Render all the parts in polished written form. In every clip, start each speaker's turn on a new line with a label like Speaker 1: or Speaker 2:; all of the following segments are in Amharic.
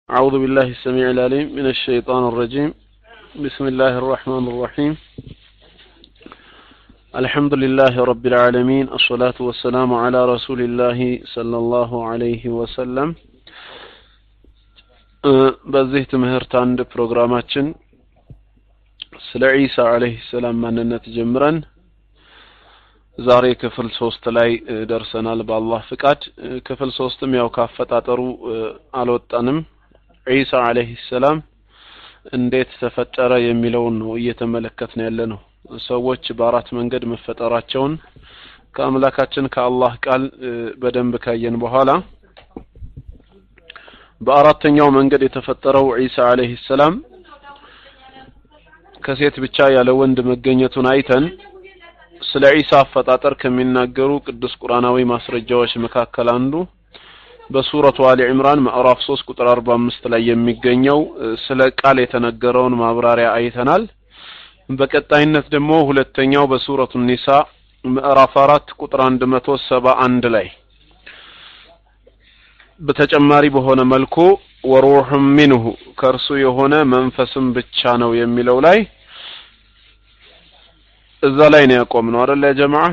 Speaker 1: أعوذ بالله السميع العليم من الشيطان الرجيم. بسم الله الرحمن الرحيم. الحمد لله رب العالمين. الصلاة والسلام على رسول الله صلى الله عليه وسلم. በዚህ ትምህርት አንድ ፕሮግራማችን ስለ ዒሳ አለይሂ ሰላም ማንነት ጀምረን ዛሬ ክፍል 3 ላይ ደርሰናል በአላህ ፍቃድ። ክፍል 3ም ያው ካፈጣጠሩ አልወጣንም። ዒሳ አለይሂ ሰላም እንዴት ተፈጠረ የሚለውን ነው እየተመለከትን ያለነው። ሰዎች በአራት መንገድ መፈጠራቸውን ከአምላካችን ከአላህ ቃል በደንብ ካየን በኋላ በአራተኛው መንገድ የተፈጠረው ዒሳ አለይሂ ሰላም ከሴት ብቻ ያለ ወንድ መገኘቱን አይተን ስለ ዒሳ አፈጣጠር ከሚናገሩ ቅዱስ ቁርአናዊ ማስረጃዎች መካከል አንዱ በሱረቱ አሊ ኢምራን ምዕራፍ 3 ቁጥር 45 ላይ የሚገኘው ስለ ቃል የተነገረውን ማብራሪያ አይተናል። በቀጣይነት ደግሞ ሁለተኛው በሱረቱ ኒሳ ምዕራፍ 4 ቁጥር 171 ላይ በተጨማሪ በሆነ መልኩ ወሩህ ሚንሁ ከርሱ የሆነ መንፈስም ብቻ ነው የሚለው ላይ እዛ ላይ ነው ያቆምነው አይደል ያ ጀማዓ።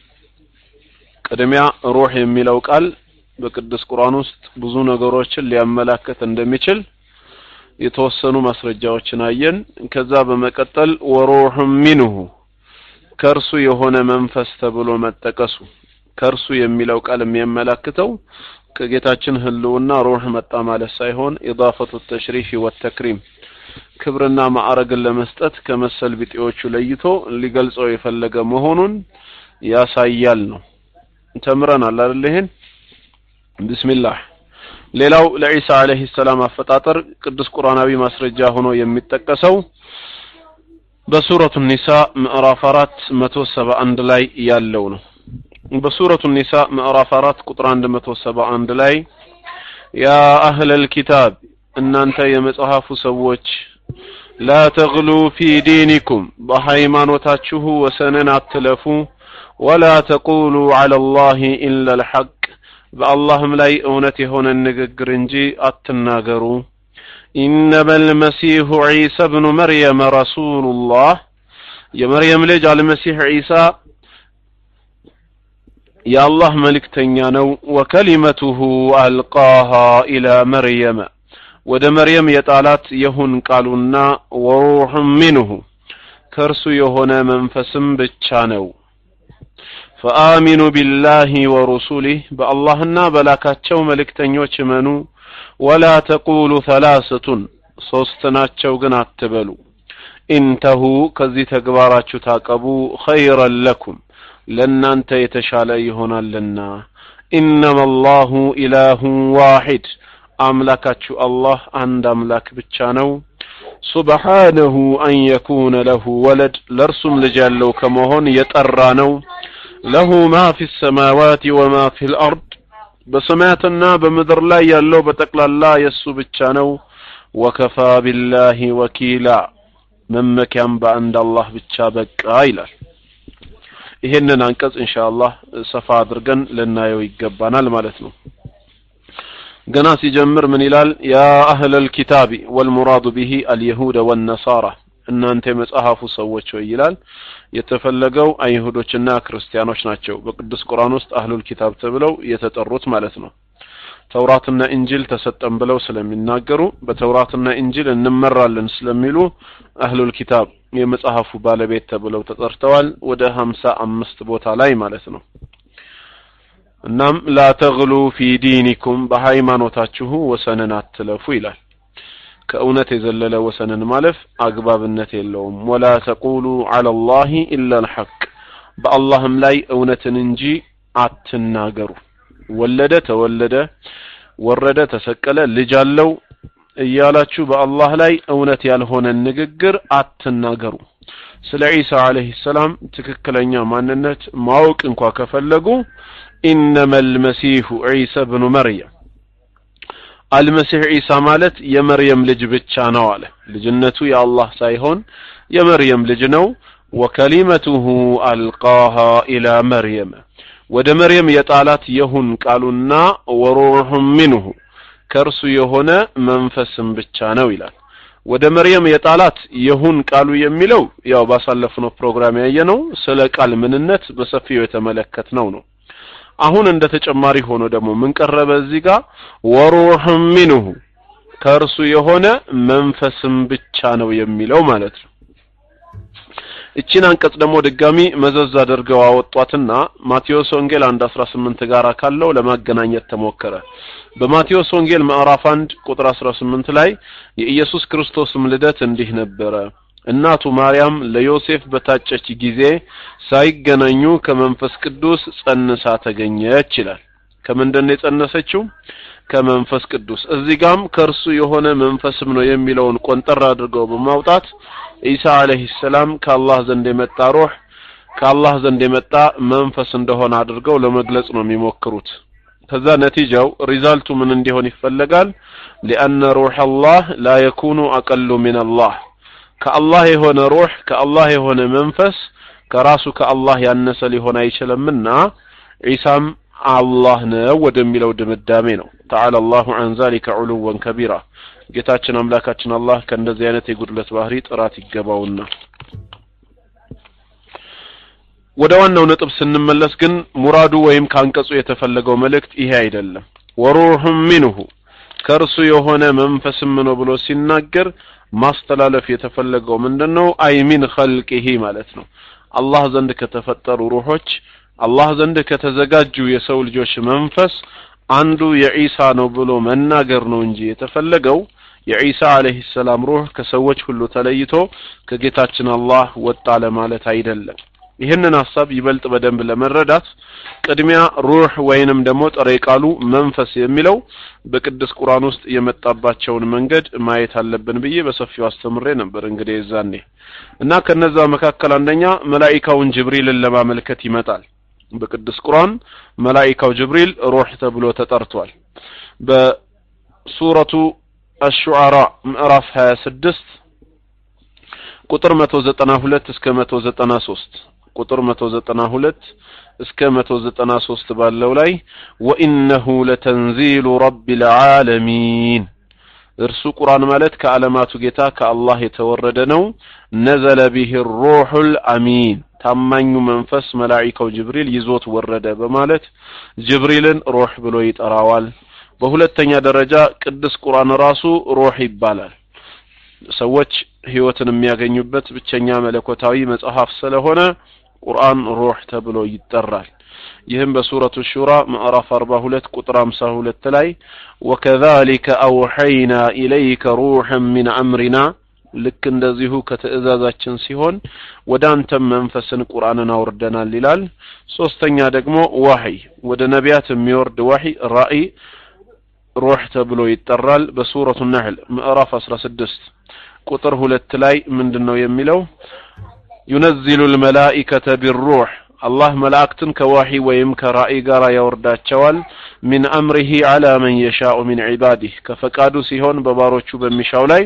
Speaker 1: ቀደሚያ ሩህ የሚለው ቃል በቅዱስ ቁርአን ውስጥ ብዙ ነገሮችን ሊያመላክት እንደሚችል የተወሰኑ ማስረጃዎችን አየን። ከዛ በመቀጠል ወሩህ ሚንሁ ከርሱ የሆነ መንፈስ ተብሎ መጠቀሱ ከርሱ የሚለው ቃል የሚያመላክተው ከጌታችን ህልውና ሩህ መጣ ማለት ሳይሆን ኢዳፈቱ ተሽሪፍ ወተክሪም ክብርና ማዕረግን ለመስጠት ከመሰል ቢጤዎቹ ለይቶ ሊገልጸው የፈለገ መሆኑን ያሳያል ነው። ተምረናል አይደል ይሄን? ቢስሚላህ። ሌላው ለዒሳ አለይሂ ሰላም አፈጣጠር ቅዱስ ቁርአናዊ ማስረጃ ሆኖ የሚጠቀሰው በሱረቱ ኒሳ ምዕራፍ 4 171 ላይ ያለው ነው። በሱረቱ ኒሳ ምዕራፍ 4 ቁጥር 171 ላይ ያ አህለል ኪታብ እናንተ የመጽሐፉ ሰዎች لا تغلوا في دينكم በሃይማኖታችሁ ወሰንን አትለፉ ولا تقولوا على الله إلا الحق በአላህም ላይ እውነት የሆነ ንግግር እንጂ አትናገሩ። إنما المسيح عيسى ابن مريم رسول الله የመርየም ልጅ አልመሲህ ዒሳ የአላህ መልእክተኛ ነው። ወከሊመቱሁ አልቃሃ ኢላ መርየም ወደ መርየም የጣላት የሁን ቃሉና ወሩህ ሚንሁ ከርሱ የሆነ መንፈስም ብቻ ነው። فآمنوا بالله ورسوله باللهنا بلاكاچو መልእክተኞች መኑ ولا تقولوا ثلاثه ሶስተናቸው ግን አትበሉ እንተሁ ከዚህ ተግባራችሁ ታቀቡ خيرا لكم ለናንተ የተሻለ ይሆናልና انما الله اله واحد አምላካችሁ አላህ አንድ አምላክ ብቻ ነው። سبحانه ان يكون له ولد ለርሱም ልጅ ያለው ከመሆን የጠራ ነው። له ما في السماوات وما في الأرض بسماتنا بمدر لا يالو بتقلالا يسو ብቻ ነው። وكفى بالله وكيلا መመኪያም በአንድ አላህ ብቻ በቃ ይላል። ይሄንን አንቀጽ ኢንሻአላህ ሰፋ አድርገን ለናየው ይገባናል ማለት ነው። ገና ሲጀምር ምን ይላል? ያ አህለል ኪታቢ والمراد به اليهود والنصارى እናንተ የመጽሐፉ ሰዎች ሆይ ይላል። የተፈለገው አይሁዶችና ክርስቲያኖች ናቸው። በቅዱስ ቁርአን ውስጥ አህሉል ኪታብ ተብለው የተጠሩት ማለት ነው። ተውራትና እንጂል ተሰጠን ብለው ስለሚናገሩ በተውራትና እንጂል እንመራለን ስለሚሉ አህሉል ኪታብ የመጽሐፉ ባለቤት ተብለው ተጠርተዋል። ወደ 55 ቦታ ላይ ማለት ነው። እናም ላ ተግሉ ፊ ዲኒኩም በሃይማኖታችሁ ወሰንን አትለፉ ይላል። ከእውነት የዘለለ ወሰንን ማለፍ አግባብነት የለውም። ولا تقولوا على الله الا الحق በአላህም ላይ እውነትን እንጂ አትናገሩ። ወለደ ተወለደ ወረደ ተሰቀለ ልጅ አለው እያላችሁ በአላህ ላይ እውነት ያልሆነ ንግግር አትናገሩ። ስለ ዒሳ አለይሂ ሰላም ትክክለኛ ማንነት ማወቅ እንኳን ከፈለጉ انما المسيح عيسى ابن مريم አልመሲህ ዒሳ ማለት የመርየም ልጅ ብቻ ነው አለ። ልጅነቱ የአላህ ሳይሆን የመርየም ልጅ ነው። ወከሊመቱሁ አልቃሃ ኢላ መርየም ወደ መርየም የጣላት የሁን ቃሉና ወሩህ ሚንሁ ከርሱ የሆነ መንፈስም ብቻ ነው ይላል ወደ መርየም የጣላት ይሁን ቃሉ የሚለው ያው ባሳለፈው ፕሮግራም ያየነው ስለ ቃል ምንነት በሰፊው የተመለከትነው ነው አሁን እንደ ተጨማሪ ሆኖ ደግሞ ምን ቀረበ እዚህ ጋር ወሩህ ሚንሁ ከርሱ የሆነ መንፈስም ብቻ ነው የሚለው ማለት ነው እቺን አንቀጽ ደግሞ ድጋሚ መዘዝ አድርገው አወጧትና ማቴዎስ ወንጌል 1:18 ጋር ካለው ለማገናኘት ተሞከረ በማቴዎስ ወንጌል ምዕራፍ 1 ቁጥር 18 ላይ የኢየሱስ ክርስቶስም ልደት እንዲህ ነበረ እናቱ ማርያም ለዮሴፍ በታጨች ጊዜ ሳይገናኙ ከመንፈስ ቅዱስ ጸንሳ ተገኘች ይላል ከመንደነ የጸነሰችው ከመንፈስ ቅዱስ እዚህ ጋም ከርሱ የሆነ መንፈስም ነው የሚለውን ቆንጠር አድርገው በማውጣት ኢሳ አለይሂ ሰላም ከአላህ ዘንድ የመጣ ሩህ ከአላህ ዘንድ የመጣ መንፈስ እንደሆነ አድርገው ለመግለጽ ነው የሚሞክሩት ከዛ ነቲጃው ሪዛልቱ ምን እንዲሆን ይፈልጋል لأن روح الله لا يكون أقل من الله كالله የሆነ ሩህ ከአላህ የሆነ መንፈስ ከራሱ ከአላህ ያነሰ ሊሆን አይችልምና ኢሳም አላህ ነው ወደሚለው ድምዳሜ ነው تعالى الله عن ذلك علوا كبيرا ጌታችን አምላካችን አላህ ከእንደዚህ አይነት የጉድለት ባህሪ ጥራት ይገባውና ወደ ዋናው ነጥብ ስንመለስ ግን ሙራዱ ወይም ካንቀጹ የተፈለገው መልእክት ይሄ አይደለም ወሩህ ሚንሁ ከርሱ የሆነ መንፈስም ነው ብሎ ሲናገር ማስተላለፍ የተፈለገው ምንድነው አይሚን ኸልቂሂ ማለት ነው አላህ ዘንድ ከተፈጠሩ ሩሆች አላህ ዘንድ ከተዘጋጁ የሰው ልጆች መንፈስ አንዱ የኢሳ ነው ብሎ መናገር ነው እንጂ የተፈለገው የኢሳ አለይሂ ሰላም ሩህ ከሰዎች ሁሉ ተለይቶ ከጌታችን አላህ ወጣ ለማለት አይደለም ይሄንን ሐሳብ ይበልጥ በደንብ ለመረዳት ቅድሚያ ሩህ ወይንም ደግሞ ጥሬ ቃሉ መንፈስ የሚለው በቅዱስ ቁርአን ውስጥ የመጣባቸውን መንገድ ማየት አለብን ብዬ በሰፊው አስተምሬ ነበር እንግዲህ እዛኔ እና ከነዛ መካከል አንደኛ መላእክቱን ጅብሪልን ለማመልከት ይመጣል በቅዱስ ቁርአን መላእክቱ ጅብሪል ሩህ ተብሎ ተጠርቷል በሱረቱ አሽዑራ ምዕራፍ 26 ቁጥር 192 እስከ 193 ቁጥር 192 እስከ 193 ባለው ላይ ወኢነሁ ለተንዚሉ ረቢል ዓለሚን እርሱ ቁርአን ማለት ከዓለማቱ ጌታ ከአላህ የተወረደ ነው ነዘለ ቢሂ ሩሑል አሚን ታማኙ መንፈስ መላእክቱ ጅብሪል ይዞት ወረደ በማለት ጅብሪልን ሩህ ብሎ ይጠራዋል በሁለተኛ ደረጃ ቅዱስ ቁርአን ራሱ ሩህ ይባላል ሰዎች ህይወትን የሚያገኙበት ብቸኛ መለኮታዊ መጽሐፍ ስለሆነ ቁርአን ሩህ ተብሎ ይጠራል ይህም በሱረቱ ሹራ ምዕራፍ 42 ቁጥር 52 ላይ ወከዛሊከ አውሐይና ኢለይከ ሩሐን ሚን አምሪና ልክ እንደዚሁ ከተእዛዛችን ሲሆን ወዳንተ መንፈስን ቁርአንን አውርደናል ይላል ሶስተኛ ደግሞ ወህይ ወደ ነቢያት የሚወርድ ወህይ ራእይ ሩህ ተብሎ ይጠራል በሱረቱ ነህል ምዕራፍ 16 ቁጥር 2 ላይ ምንድነው የሚለው ينزل الملائكة بالروح الله ملائكتن كوحي ويم كرائي غارا يورداچوال من امره على من يشاء من عباده كفقادو سيهون بباروچو بمشاو لاي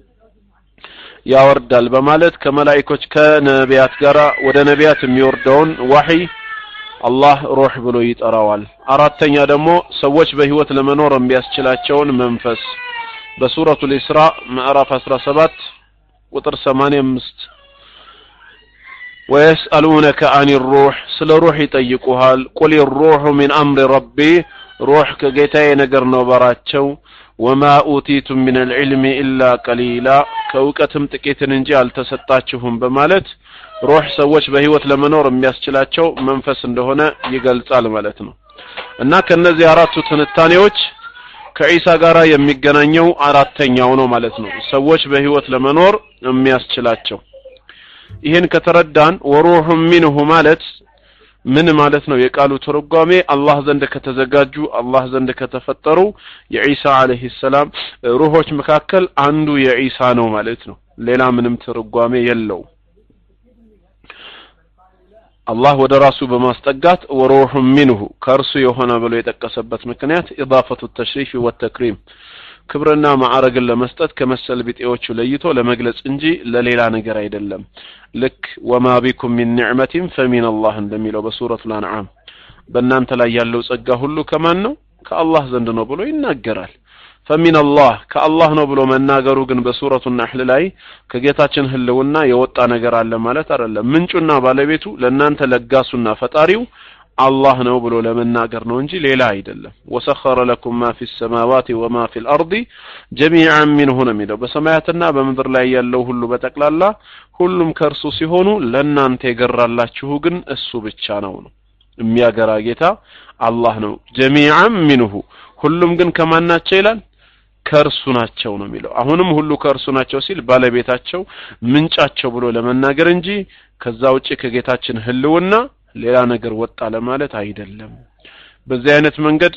Speaker 1: ያወርዳል በማለት ከመላእክቶች ከነቢያት ጋራ ወደ ነቢያት የሚወርደውን ወህይ አላህ ሩህ ብሎ ይጠራዋል አራተኛ ደግሞ ሰዎች በህይወት ለመኖር የሚያስችላቸውን መንፈስ በሱረቱ ኢስራ ምዕራፍ 17 ቁጥር 85 ويسألونك عن الروح سل روح يطيقوሃል قل الروح من امر ربي روح ከጌታዬ ነገር ነው ባራቸው وما اوتيتم من العلم الا قليلا ከውቀትም ጥቂትን እንጂ አልተሰጣችሁም በማለት ሩህ ሰዎች በህይወት ለመኖር የሚያስችላቸው መንፈስ እንደሆነ ይገልጻል ማለት ነው እና ከነዚህ አራቱ ትንታኔዎች ከኢሳ ጋራ የሚገናኘው አራተኛው ነው ማለት ነው ሰዎች በህይወት ለመኖር የሚያስችላቸው ይሄን ከተረዳን ወሩህ ሚንሁ ማለት ምን ማለት ነው የቃሉ ትርጓሜ አላህ ዘንድ ከተዘጋጁ አላህ ዘንድ ከተፈጠሩ የኢሳ አለይሂ ሰላም ሩሆች መካከል አንዱ የኢሳ ነው ማለት ነው ሌላ ምንም ትርጓሜ የለው አላህ ወደ ራሱ በማስጠጋት ወሩህ ሚንሁ ከርሱ የሆነ ብሎ የተቀሰበት ምክንያት ኢዳፈቱ ተሽሪፍ ወተክሪም ክብርና ማዕረግን ለመስጠት ከመሰል ቢጤዎቹ ለይቶ ለመግለጽ እንጂ ለሌላ ነገር አይደለም ልክ ወማ ቢኩም ሚን ኒዕመቲን ፈሚን አላህ እንደሚለው በሱረቱ አንዓም በእናንተ ላይ ያለው ጸጋ ሁሉ ከማን ነው ከአላህ ዘንድ ነው ብሎ ይናገራል فمن الله كالله ነው ብሎ መናገሩ ግን በሱረቱ النحل ላይ ከጌታችን ህልውና የወጣ ነገር አለ ማለት አይደለም ምንጩና ባለቤቱ ለእናንተ ለጋሱና ፈጣሪው አላህ ነው ብሎ ለመናገር ነው እንጂ ሌላ አይደለም وسخر لكم ما في السماوات وما في الارض جميعا منه ነው በሰማያትና በምድር ላይ ያለው ሁሉ በተክላላ ሁሉም ከርሱ ሲሆኑ ለእናንተ የገራላችሁ ግን እሱ ብቻ ነው የሚያገራ ጌታ አላህ ነው جميعا منه ሁሉም ግን ከማናቸው ይላል ከርሱ ናቸው ነው የሚለው አሁንም ሁሉ ከርሱ ናቸው ሲል ባለቤታቸው ምንጫቸው ብሎ ለመናገር እንጂ ከዛ ውጪ ከጌታችን ህልውና ሌላ ነገር ወጣ ለማለት አይደለም በዚህ አይነት መንገድ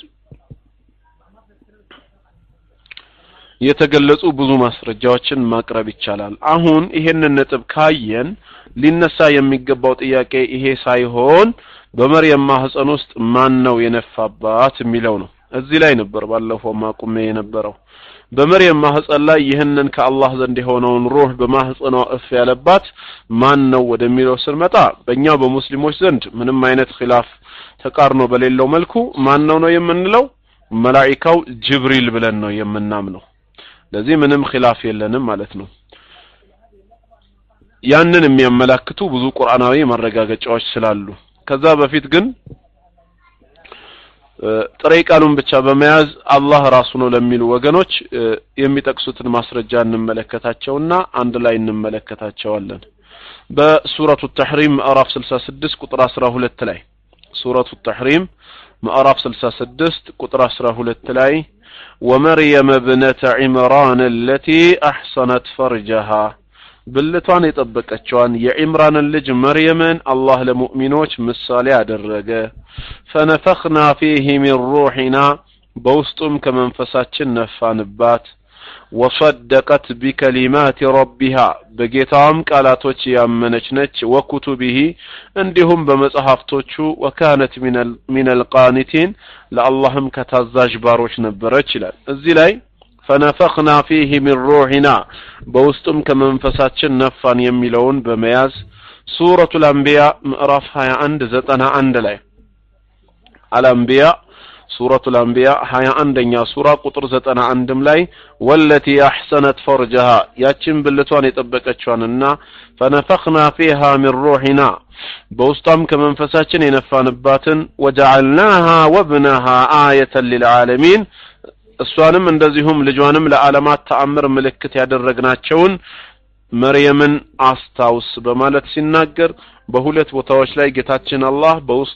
Speaker 1: የተገለጹ ብዙ ማስረጃዎችን ማቅረብ ይቻላል አሁን ይሄንን ነጥብ ካየን ሊነሳ የሚገባው ጥያቄ ይሄ ሳይሆን በመርየም ማህፀን ውስጥ ማን ነው የነፋባት የሚለው ነው እዚህ ላይ ነበር ባለፈው ማቁሜ የነበረው በመርየም ማህፀን ላይ ይህንን ከአላህ ዘንድ የሆነውን ሩህ በማህፀኗ እፍ ያለባት ማን ነው ወደሚለው ስንመጣ በእኛ በሙስሊሞች ዘንድ ምንም አይነት ኺላፍ ተቃርኖ በሌለው መልኩ ማን ነው የምንለው መላእክታው ጅብሪል ብለን ነው የምናምነው ለዚህ ምንም ኺላፍ የለንም ማለት ነው ያንን የሚያመላክቱ ብዙ ቁርአናዊ መረጋገጫዎች ስላሉ ከዛ በፊት ግን ጥሬ ቃሉን ብቻ በመያዝ አላህ ራሱ ነው ለሚሉ ወገኖች የሚጠቅሱትን ማስረጃ እንመለከታቸውና አንድ ላይ እንመለከታቸዋለን በሱረቱ ተህሪም ምዕራፍ 66 ቁጥር 12 ላይ ሱረቱ ተህሪም ምዕራፍ 66 ቁጥር 12 ላይ ومريم ابنة عمران التي احصنت فرجها ብልቷን የጠበቀችዋን የኢምራንን ልጅ መርየምን አላህ ለሙእሚኖች ምሳሌ አደረገ فنفخنا فيه من روحنا በውስጡም ከመንፈሳችን ነፋንባት وصدقت بكلمات ربها በጌታም ቃላቶች ያመነች ነች وكتبه እንዲሁም በመጽሐፍቶቹ وكانت من القانتين ለአላህም ከታዛዥ ባሮች ነበረች ይላል እዚህ ላይ فنفخنا فيه من روحنا بوستم كمنفساتችን ነፋን የሚለውን በመያዝ ሱረቱ الانبياء ምዕራፍ 21 ላይ الانبياء ሱረቱ الانبياء 21ኛ ሱራ ቁጥር 91 ላይ والتي احسنت فرجها ያችን ብልቷን የጠበቀችዋንና فنفخنا فيها من روحنا በውስጧም ከመንፈሳችን የነፋንባትን وجعلناها وابنها آية للعالمين እሷንም እንደዚሁም ልጇንም ለዓለማት ተአምር ምልክት ያደረግናቸውን መርየምን አስታውስ በማለት ሲናገር በሁለት ቦታዎች ላይ ጌታችን አላህ በውስጧ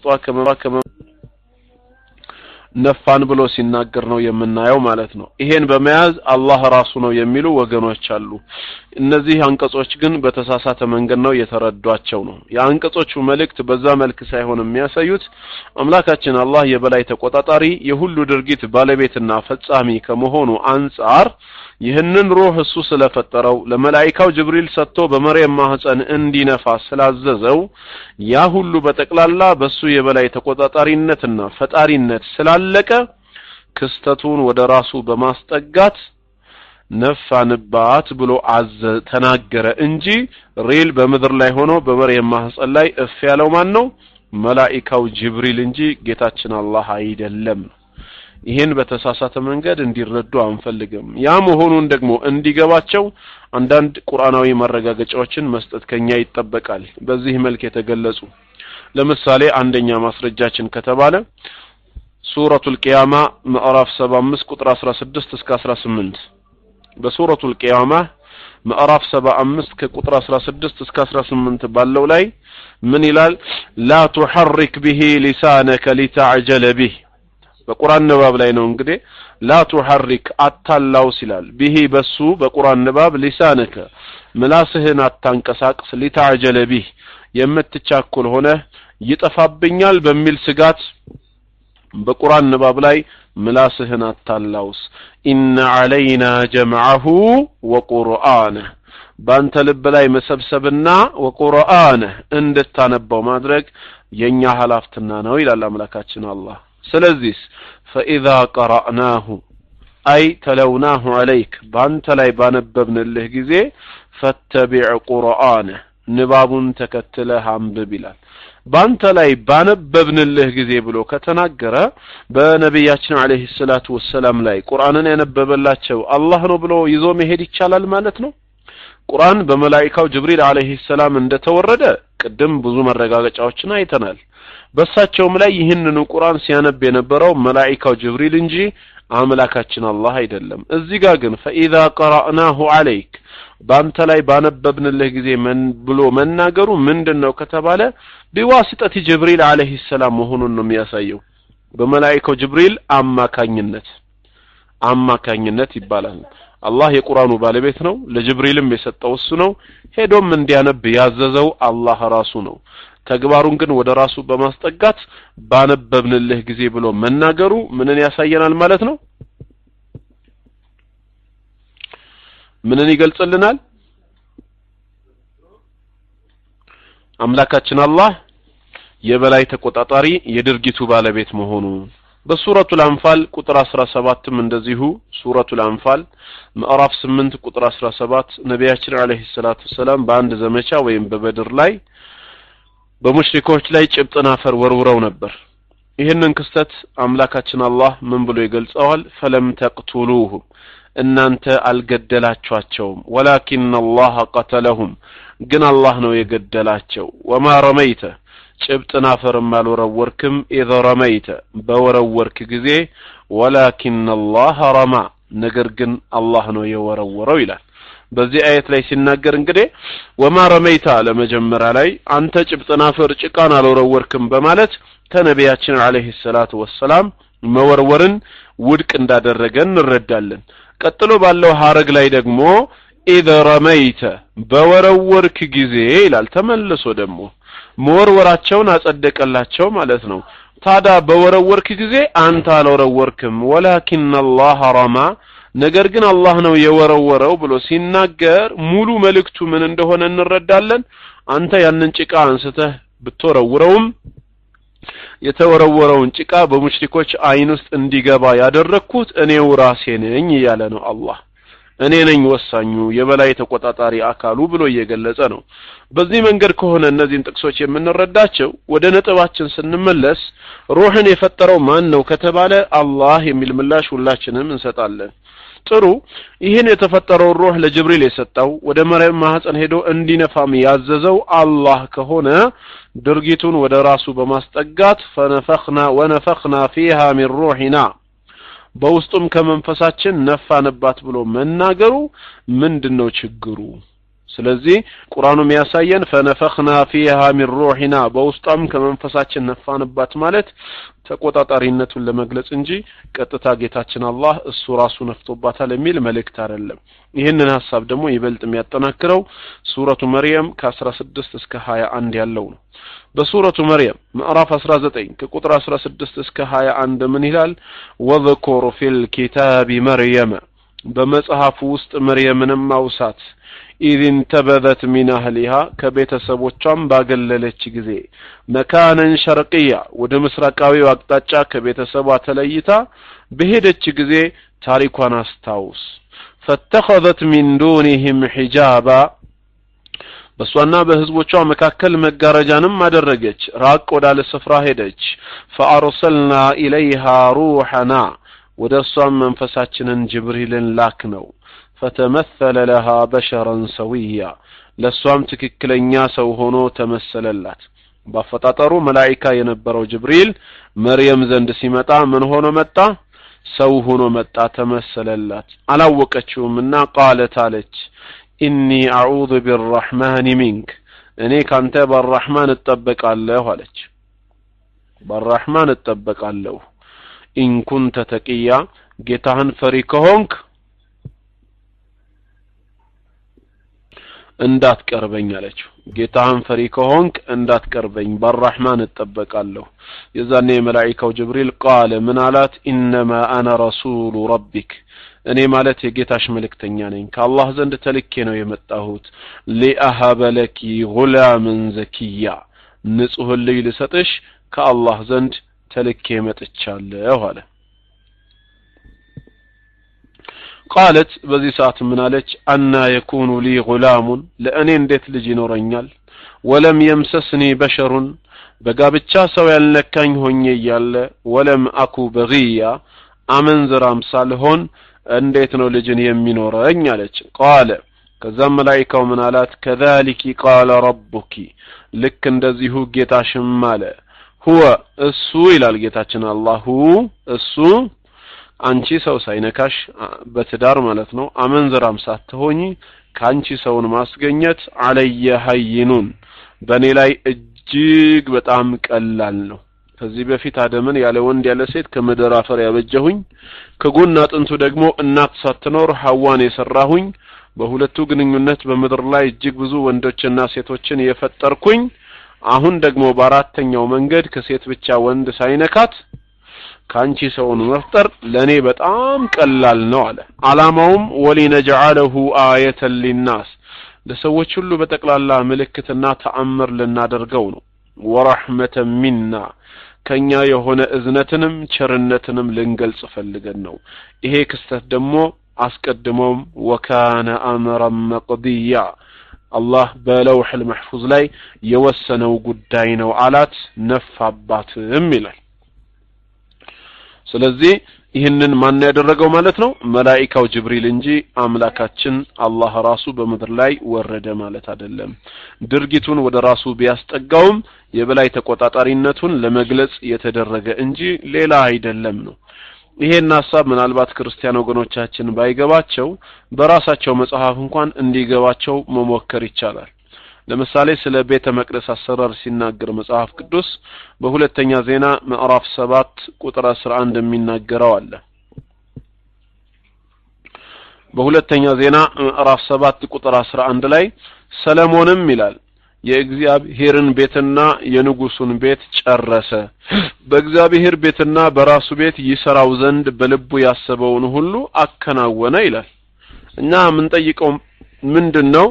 Speaker 1: ነፋን ብሎ ሲናገር ነው የምናየው ማለት ነው ይሄን በመያዝ አላህ ራሱ ነው የሚሉ ወገኖች አሉ እነዚህ አንቀጾች ግን በተሳሳተ መንገድ ነው የተረዷቸው ነው የአንቀጾቹ መልእክት በዛ መልክ ሳይሆን የሚያሳዩት አምላካችን አላህ የበላይ ተቆጣጣሪ የሁሉ ድርጊት ባለቤትና ፈጻሚ ከመሆኑ አንፃር ይህንን ሩህ እሱ ስለፈጠረው ለመላእክታው ጅብሪል ሰጥቶ በመርየም ማህፀን እንዲነፋ ስላዘዘው ያ ሁሉ በተቅላላ በሱ የበላይ ተቆጣጣሪነትና ፈጣሪነት ስላለቀ ክስተቱን ወደ ራሱ በማስጠጋት ነፋንባት ብሎ ተናገረ እንጂ ሪል በመድር ላይ ሆኖ በመርየም ማህፀን ላይ እፍ ያለው ማን ነው መላእክታው ጅብሪል እንጂ ጌታችን አላህ አይደለም ይሄን በተሳሳተ መንገድ እንዲረዱ አንፈልግም ያ መሆኑን ደግሞ እንዲገባቸው አንዳንድ ቁርአናዊ መረጋገጫዎችን መስጠት ከኛ ይተበቃል በዚህ መልኩ የተገለጹ ለምሳሌ አንደኛ ማስረጃችን ከተባለ ሱረቱል ቂያማ ምዕራፍ 75 ቁጥር 16 እስከ 18 በሱረቱል ቂያማ ምዕራፍ 75 ከቁጥር 16 እስከ 18 ባለው ላይ ምን ይላል لا تحرك به لسانك لتعجل به በቁርአን ንባብ ላይ ነው እንግዲህ لا تحرك አታላው ይላል به በሱ በቁርአን ንባብ لسانك ምላስህን አታንቀሳቅስ لتعجل به የምትቻኩል ሆነ ይጠፋብኛል በሚል ስጋት በቁርአን ንባብ ላይ ምላስህን አታላውስ إن علينا جمعه وقرآنه ባንተ ልብ ላይ መሰብሰብና وقرآنه እንድታነበው ማድረግ የኛ ሐላፍትና ነው ይላል አምላካችን አላህ ስለዚህ فإذا قرأناه أي تلوناه عليك بانت لاي بانببنلህ ጊዜ فاتبع قرآنه ንባቡን ተከትለህ አንብብ ይላል ባንተ ላይ ባነበብንልህ ጊዜ ብሎ ከተናገረ በነብያችን አለይሂ ሰላቱ ወሰለም ላይ ቁርአንን ያነበበላቸው አላህ ነው ብሎ ይዞ መሄድ ይቻላል ማለት ነው ቁርአን በመላእክታው ጅብሪል አለይሂ ሰላም እንደተወረደ ቅድም ብዙ መረጋገጫዎችን አይተናል በሳቸውም ላይ ይህንን ቁርአን ሲያነብ የነበረው መላእክታው ጅብሪል እንጂ አምላካችን አላህ አይደለም እዚህ ጋር ግን فاذا قرأناه عليك ባንተ ላይ ባነበብንልህ ጊዜ ብሎ መናገሩ ምንድነው ከተባለ بواسطه ጅብሪል አለይሂ ሰላም መሆኑን ነው የሚያሳየው በመላእክታው ጅብሪል አማካኝነት ይባላል አላህ የቁርአኑ ባለቤት ነው ለጅብሪልም የሰጠው እሱ ነው ሄዶም እንዲያነብ ያዘዘው አላህ ራሱ ነው ተግባሩን ግን ወደ ራሱ በማስጠጋት ባነበብንልህ ጊዜ ብሎ መናገሩ ምንን ያሳየናል ማለት ነው ምንን ይገልጽልናል አምላካችን አላህ የበላይ ተቆጣጣሪ የድርጊቱ ባለቤት መሆኑ በሱረቱል አንፋል ቁጥር 17 እንደዚሁ ሱረቱል አንፋል ምዕራፍ 8 ቁጥር 17 ነብያችን አለይሂ ሰላቱ ሰላም በአንድ ዘመቻ ወይም በበድር ላይ በሙሽሪኮች ላይ ጭብጥና አፈር ወርውረው ነበር ይሄንን ክስተት አምላካችን አላህ ምን ብሎ ይገልጸዋል ፈለም ተቅቱሉሁም እናንተ አልገደላችኋቸውም ወላኪን አላህ ቀተለሁም ግን አላህ ነው የገደላቸው ወማ ረመይተ ጭብጥና አፈርም አልወረወርክም ኢዘ ረመይተ በወረወርክ ጊዜ ወላኪን አላህ ረማ ነገር ግን አላህ ነው የወረወረው ይላል በዚህ አየት ላይ ሲናገር እንግዲህ ወማ ረመይታ ለመጀመሪያ ላይ አንተ ጭብጥና አፈር ጭቃን አልወረወርክም በማለት ተነቢያችን አለይሂ ሰላቱ ወሰለም መወርወርን ውድቅ እንዳደረገ እንረዳለን ቀጥሎ ባለው ሐረግ ላይ ደግሞ ኢዘ ረመይተ በወረወርክ ጊዜ ይላል ተመልሶ ደግሞ መወርወራቸውን አጸደቀላቸው ማለት ነው ታዳ በወረወርክ ጊዜ አንተ አልወረወርክም ወላኪን አላህ ረማ ነገር ግን አላህ ነው የወረወረው ብሎ ሲናገር ሙሉ መልእክቱ ምን እንደሆነ እንረዳለን አንተ ያንን ጭቃ አንስተህ ብትወረውረውም የተወረወረውን ጭቃ በሙሽሪኮች አይን ውስጥ እንዲገባ ያደረኩት እኔው ራሴ ነኝ ያለ ነው አላህ እኔ ነኝ ወሳኙ የበላይ ተቆጣጣሪ አካሉ ብሎ እየገለጸ ነው በዚህ መንገድ ከሆነ እነዚህን ጥቅሶች የምንረዳቸው ወደ ነጥባችን ስንመለስ ሩህን የፈጠረው ማን ነው ከተባለ አላህ የሚል ምላሽ ሁላችንም እንሰጣለን ጥሩ ይሄን የተፈጠረው ሩህ ለጅብሪል የሰጠው ወደ መርየም ማህፀን ሄዶ እንዲነፋም ያዘዘው አላህ ከሆነ ድርጊቱን ወደ ራሱ በማስጠጋት ወነፈኽና ፊሃ ሚን ሩሂና በውስጡም ከመንፈሳችን ነፋንባት ብሎ መናገሩ ምንድነው ችግሩ ስለዚህ ቁርአኑ የሚያሳየን ፈነፈኽና ፊሃ ሚን ሩሂና በውስጧም ከመንፈሳችን ነፋንባት ማለት ተቆጣጣሪነቱን ለመግለጽ እንጂ ቀጥታ ጌታችን አላህ እሱ ራሱ ነፍቶባታል የሚል መልእክት አይደለም ይሄንን ሐሳብ ደግሞ ይበልጥ የሚያጠናክረው ሱረቱ መርየም ከ16 እስከ 21 ያለው ነው በሱረቱ መርየም ምዕራፍ 19 ከቁጥር 16 እስከ 21 ምን ይላል ወذكر في الكتاب مريم በመጽሐፉ ውስጥ መርየምንም ማውሳት إذ انتبذت من أهلها كبيتسبوچام باغللچ ጊዜ مكانا شرقيا ወደ ምስራቃዊ አቅጣጫ ከቤተሰቧ ተለይታ በሄደች ጊዜ ታሪኳን አስታውስ فاتخذت من دونهم حجابا በሷና በህዝቦቿ መካከል መጋረጃንም አደረገች ራቅ ወዳለ ስፍራ ሄደች فارسلنا اليها روحنا ወደሷም መንፈሳችንን ጅብሪልን ላክነው فتمثل لها بشرا سويا ለሷም ትክክለኛ ሰው ሆኖ ተመሰለላት በአፈጣጠሩ መላእክታ የነበረው ጅብሪል መርየም ዘንድ ሲመጣ ምን ሆኖ መጣ ሰው ሆኖ መጣ ተመሰለላት አላወቀችውምና ቃለት አለች إني أعوذ بالرحمن منك እኔ ካንተ በረህማን እጠበቃለሁ አለች በረህማን እጠበቃለሁ إن كنت تقيا ጌታህን ፈሪ ከሆንክ እንዳትቀርበኝ አለችው ጌታህን ፈሪ ከሆንክ እንዳትቀርበኝ በረህማን እጠበቃለሁ የዛኔ መላእክታው ጅብሪል ቃለ ምን አላት انما انا رسول ربك እኔ ማለት የጌታሽ መልእክተኛ ነኝ ከአላህ ዘንድ ተልኬ ነው የመጣሁት لأهب لك غلاما زكيا ንጹህ ልጅ ልሰጥሽ ከአላህ ዘንድ ተልኬ መጥቻለሁ አለ قالت በዚህ ሰዓት ምን አለች አና يكون لي غلام ለእኔ እንዴት ልጅ ይኖረኛል ولم يمسسني بشر በጋብቻ ሰው ያልነካኝ ሆኜ እያለ ወለም አኩ በግያ አመንዝራም ሳልሆን እንዴት ነው ልጅን የሚኖረኝ አለች ቃለ ከዛም መላእክታው ምን አላት ከذلك قال ربك ልክ እንደዚሁ ጌታሽም አለ ሁወ እሱ ይላል ጌታችን አላሁ እሱ አንቺ ሰው ሳይነካሽ በትዳር ማለት ነው አመንዝራም ሳትሆኚ ካንቺ ሰውን ማስገኘት አለየ ሀይኑን በኔ ላይ እጅግ በጣም ቀላል ነው ከዚህ በፊት አደምን ያለ ወንድ ያለ ሴት ከምድር አፈር ያበጀሁኝ ከጎን አጥንቱ ደግሞ እናት ሳትኖር ሐዋን የሰራሁኝ በሁለቱ ግንኙነት በምድር ላይ እጅግ ብዙ ወንዶችና ሴቶችን የፈጠርኩኝ አሁን ደግሞ በአራተኛው መንገድ ከሴት ብቻ ወንድ ሳይነካት ካንቺ ሰውን መፍጠር ለኔ በጣም ቀላል ነው አለ አላማውም ወሊነجعله آية للناس ለሰዎች ሁሉ በጠቅላላ ምልክትና ተአምር ልናደርገው ነው ወራህመተ ሚና ከኛ የሆነ እዝነትንም ቸርነትንም ልንገልጽ ፈልገን ነው ይሄ ክስተት ደግሞ አስቀድሞም ወካነ አምረን መቅዲያ አላህ በለውህ المحفوظ ላይ የወሰነው ጉዳይ ነው አላት ነፋባትም ይላል ስለዚህ ይህንን ማን ያደረገው ማለት ነው መላእክታው ጅብሪል እንጂ አምላካችን አላህ ራሱ በመድር ላይ ወረደ ማለት አይደለም ድርጊቱን ወደ ራሱ ቢያስጠጋውም የበላይ ተቆጣጣሪነቱን ለመግለጽ የተደረገ እንጂ ሌላ አይደለም ነው ይሄን ሐሳብ ምናልባት ክርስቲያን ወገኖቻችን ባይገባቸው በራሳቸው መጽሐፍ እንኳን እንዲገባቸው መሞከር ይቻላል ለምሳሌ ስለ ቤተ መቅደስ አሰራር ሲናገር መጽሐፍ ቅዱስ በሁለተኛ ዜና ምዕራፍ 7 ቁጥር 11 የሚናገረው አለ በሁለተኛ ዜና ምዕራፍ 7 ቁጥር 11 ላይ ሰለሞንም ይላል የእግዚአብሔርን ቤትና የንጉሱን ቤት ጨረሰ በእግዚአብሔር ቤትና በራሱ ቤት ይሰራው ዘንድ በልቡ ያሰበውን ሁሉ አከናወነ ይላል እና ምን ጠይቀው ምንድነው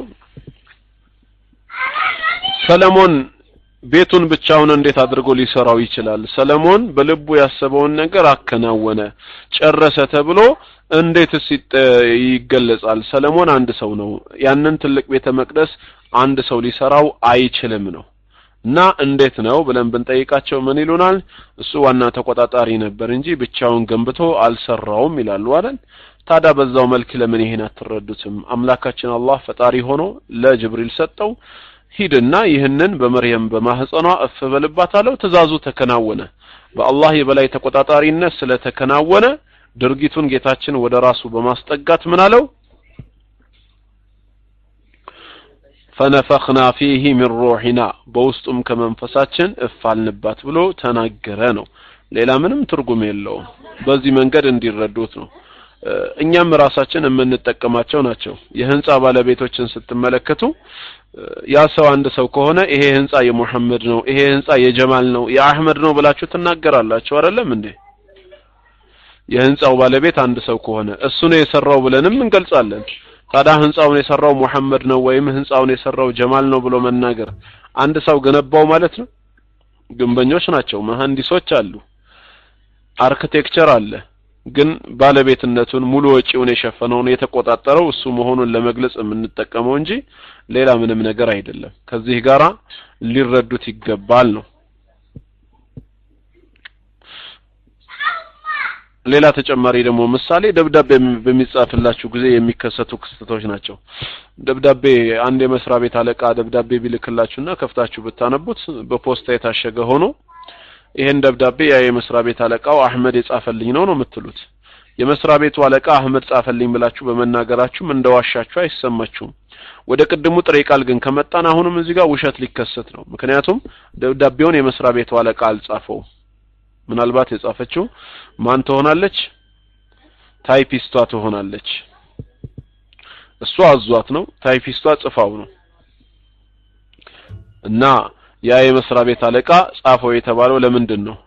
Speaker 1: ሰለሞን ቤቱን ብቻውን እንዴት አድርጎ ሊሰራው ይችላል ሰለሞን በልቡ ያሰበውን ነገር አከናወነ ጨረሰ ተብሎ እንዴትስ ይገለጻል ሰለሞን አንድ ሰው ነው ያንን ትልቅ ቤተ መቅደስ አንድ ሰው ሊሰራው አይችልም ነው እና እንዴት ነው ብለን ብንጠይቃቸው ምን ይሉናል እሱ ዋና ተቆጣጣሪ ነበር እንጂ ብቻውን ገንብቶ አልሰራውም ይላሉ አይደል ታዲያ በዛው መልኩ ለምን ይሄን አትረዱትም አምላካችን አላህ ፈጣሪ ሆኖ ለጅብሪል ሰጠው ሂድና ይህንን በመርየም በማህፀኗ አፈበልባት አለው ትእዛዙ ተከናወነ በአላህ የበላይ ተቆጣጣሪነት ስለተከናወነ ድርጊቱን ጌታችን ወደ ራሱ በማስጠጋት ምን አለው فنفخنا فيه من روحنا በውስጡም ከመንፈሳችን እፋልንባት ብሎ ተናገረ ነው ሌላ ምንም ትርጉም የለውም በዚህ መንገድ እንዲረዱት ነው እኛም ራሳችን የምንጠቀማቸው ናቸው የህንጻ ባለቤቶችን ስትመለከቱ ያ ሰው አንድ ሰው ከሆነ ይሄ ህንጻ የሙሐመድ ነው ይሄ ህንጻ የጀማል ነው የአህመድ ነው ብላችሁ ትናገራላችሁ አይደለም እንዴ የህንጻው ባለቤት አንድ ሰው ከሆነ እሱ ነው የሰራው ብለንም እንገልጻለን ታዲያ ህንጻውን የሰራው ሙሐመድ ነው ወይም ህንጻውን የሰራው ጀማል ነው ብሎ መናገር አንድ ሰው ገነባው ማለት ነው ግንበኞች ናቸው መሐንዲሶች አሉ አርኪቴክቸር አለ ግን ባለቤትነቱን ሙሉ ወጪውን የሸፈነው ነው የተቆጣጣረው እሱ መሆኑን ለመግለጽ የምንጠቀመው እንጂ ሌላ ምንም ነገር አይደለም ከዚህ ጋራ ሊረዱት ይገባል ነው ሌላ ተጨማሪ ደግሞ ምሳሌ ደብዳቤ በሚጻፍላችሁ ጊዜ የሚከሰቱ ክስተቶች ናቸው ደብዳቤ አንድ የመስሪያ ቤት አለቃ ደብዳቤ ቢልክላችሁና ከፍታችሁ ብታነቡት በፖስታ የታሸገ ሆኖ ይሄን ደብዳቤ ያ የመስሪያ ቤት አለቃው አህመድ የጻፈልኝ ነው የምትሉት የመስሪያ ቤቱ አለቃ አህመድ ጻፈልኝ ብላችሁ በመናገራችሁም እንደዋሻችሁ አይሰማችሁም ወደ ቀድሙ ጥሬ ቃል ግን ከመጣን አሁንም እዚህ ጋር ውሸት ሊከሰት ነው ምክንያቱም ደብዳቤውን የመስሪያ ቤቱ አለቃ አልጻፈው ምናልባት የጻፈችው ማን ትሆናለች ታይፒስቷ ትሆናለች እሷ አዟት ነው ታይፒስቷ ጽፋው ነው እና ያ የመስሪያ ቤት አለቃ ጻፈው የተባለው ለምንድን ነው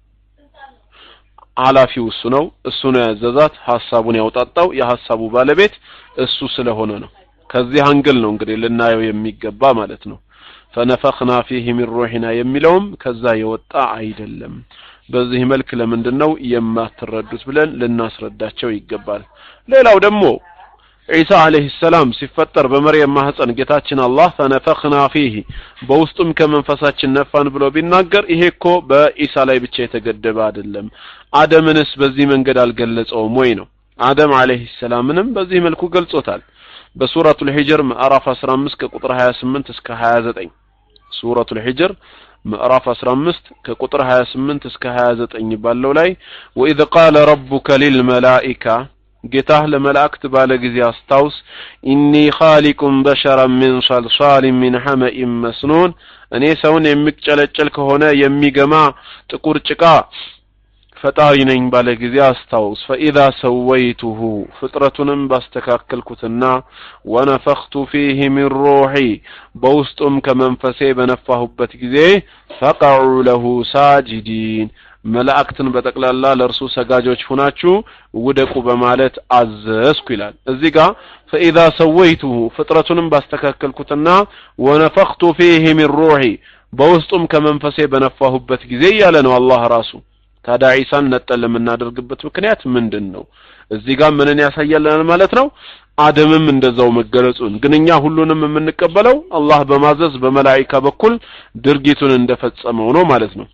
Speaker 1: ኃላፊው እሱ ነው እሱ ነው ያዘዛት ሐሳቡን ያውጣጣው የሐሳቡ ባለቤት እሱ ስለሆነ ነው ከዚህ አንግል ነው እንግዲህ ልናየው የሚገባ ማለት ነው فنفخنا فيه من روحنا የሚለውም ከዛ የወጣ አይደለም በዚህ መልኩ ለምንድነው የማትረዱት ብለን ልናስረዳቸው ይገባል ሌላው ደግሞ ዒሳ አለይሂ ሰላም ሲፈጠር በመርየም ማህፀን ጌታችን አላህ ፈነፈኽና ፊህ በውስጡም ከመንፈሳችን ነፋን ብሎ ቢናገር ይሄ እኮ በኢሳ ላይ ብቻ የተገደበ አይደለም አደምንስ በዚህ መንገድ አልገለጸውም ወይ ነው አደም አለይሂ ሰላምንም በዚህ መልኩ ገልጾታል በሱረቱል ሂጅር ምዕራፍ 15 ከቁጥር 28 እስከ 29 ሱረቱል ሂጅር ምዕራፍ 15 ከቁጥር 28 እስከ 29 ባለው ላይ ወኢዝ ቃለ ረቡከ ሊልመላኢካ ጌታህ ለመላእክት ባለ ጊዜ አስታውስ ኢኒ ኻሊቁን በሸረን ሚን ሰልሳሊን ሚን ሐመኢን መስኑን እኔ ሰውን የሚጨለጨል ከሆነ የሚገማ ጥቁር ጭቃ ፈጣሪ ነኝ ባለ ጊዜ አስታውስ ፈኢዛ ሰወይቱሁ ፍጥረቱንም ባስተካከልኩትና ወነፈኽቱ ፊህ ሚን ሩሂ በውስጡም ከመንፈሴ በነፋሁበት ጊዜ ፈቀዑ ለሁ ሳጅዲን መላእክትን በጠቅላላ ለርሱ ሰጋጆች ሆናችሁ ውደቁ በማለት አዘዝኩ ይላል እዚህ ጋር ፈኢዛ ሰወይቱሁ ፍጥረቱንም ባስተካከልኩትና ወነፈኽቱ ፊህ ሚን ሩሂ በውስጡም ከመንፈሴ በነፋሁበት ጊዜ ያለ ነው አላህ ራሱ ታዲያ ዒሳን ነጠል ለምናደርግበት ምክንያት ምንድነው እዚህ ጋር ምንን ያሳያልናል ማለት ነው አደምም እንደዛው መገለጹን ግንኛ ሁሉንም የምንቀበለው አላህ በማዘዝ በመላእክታ በኩል ድርጊቱን እንደፈጸመው ነው ማለት ነው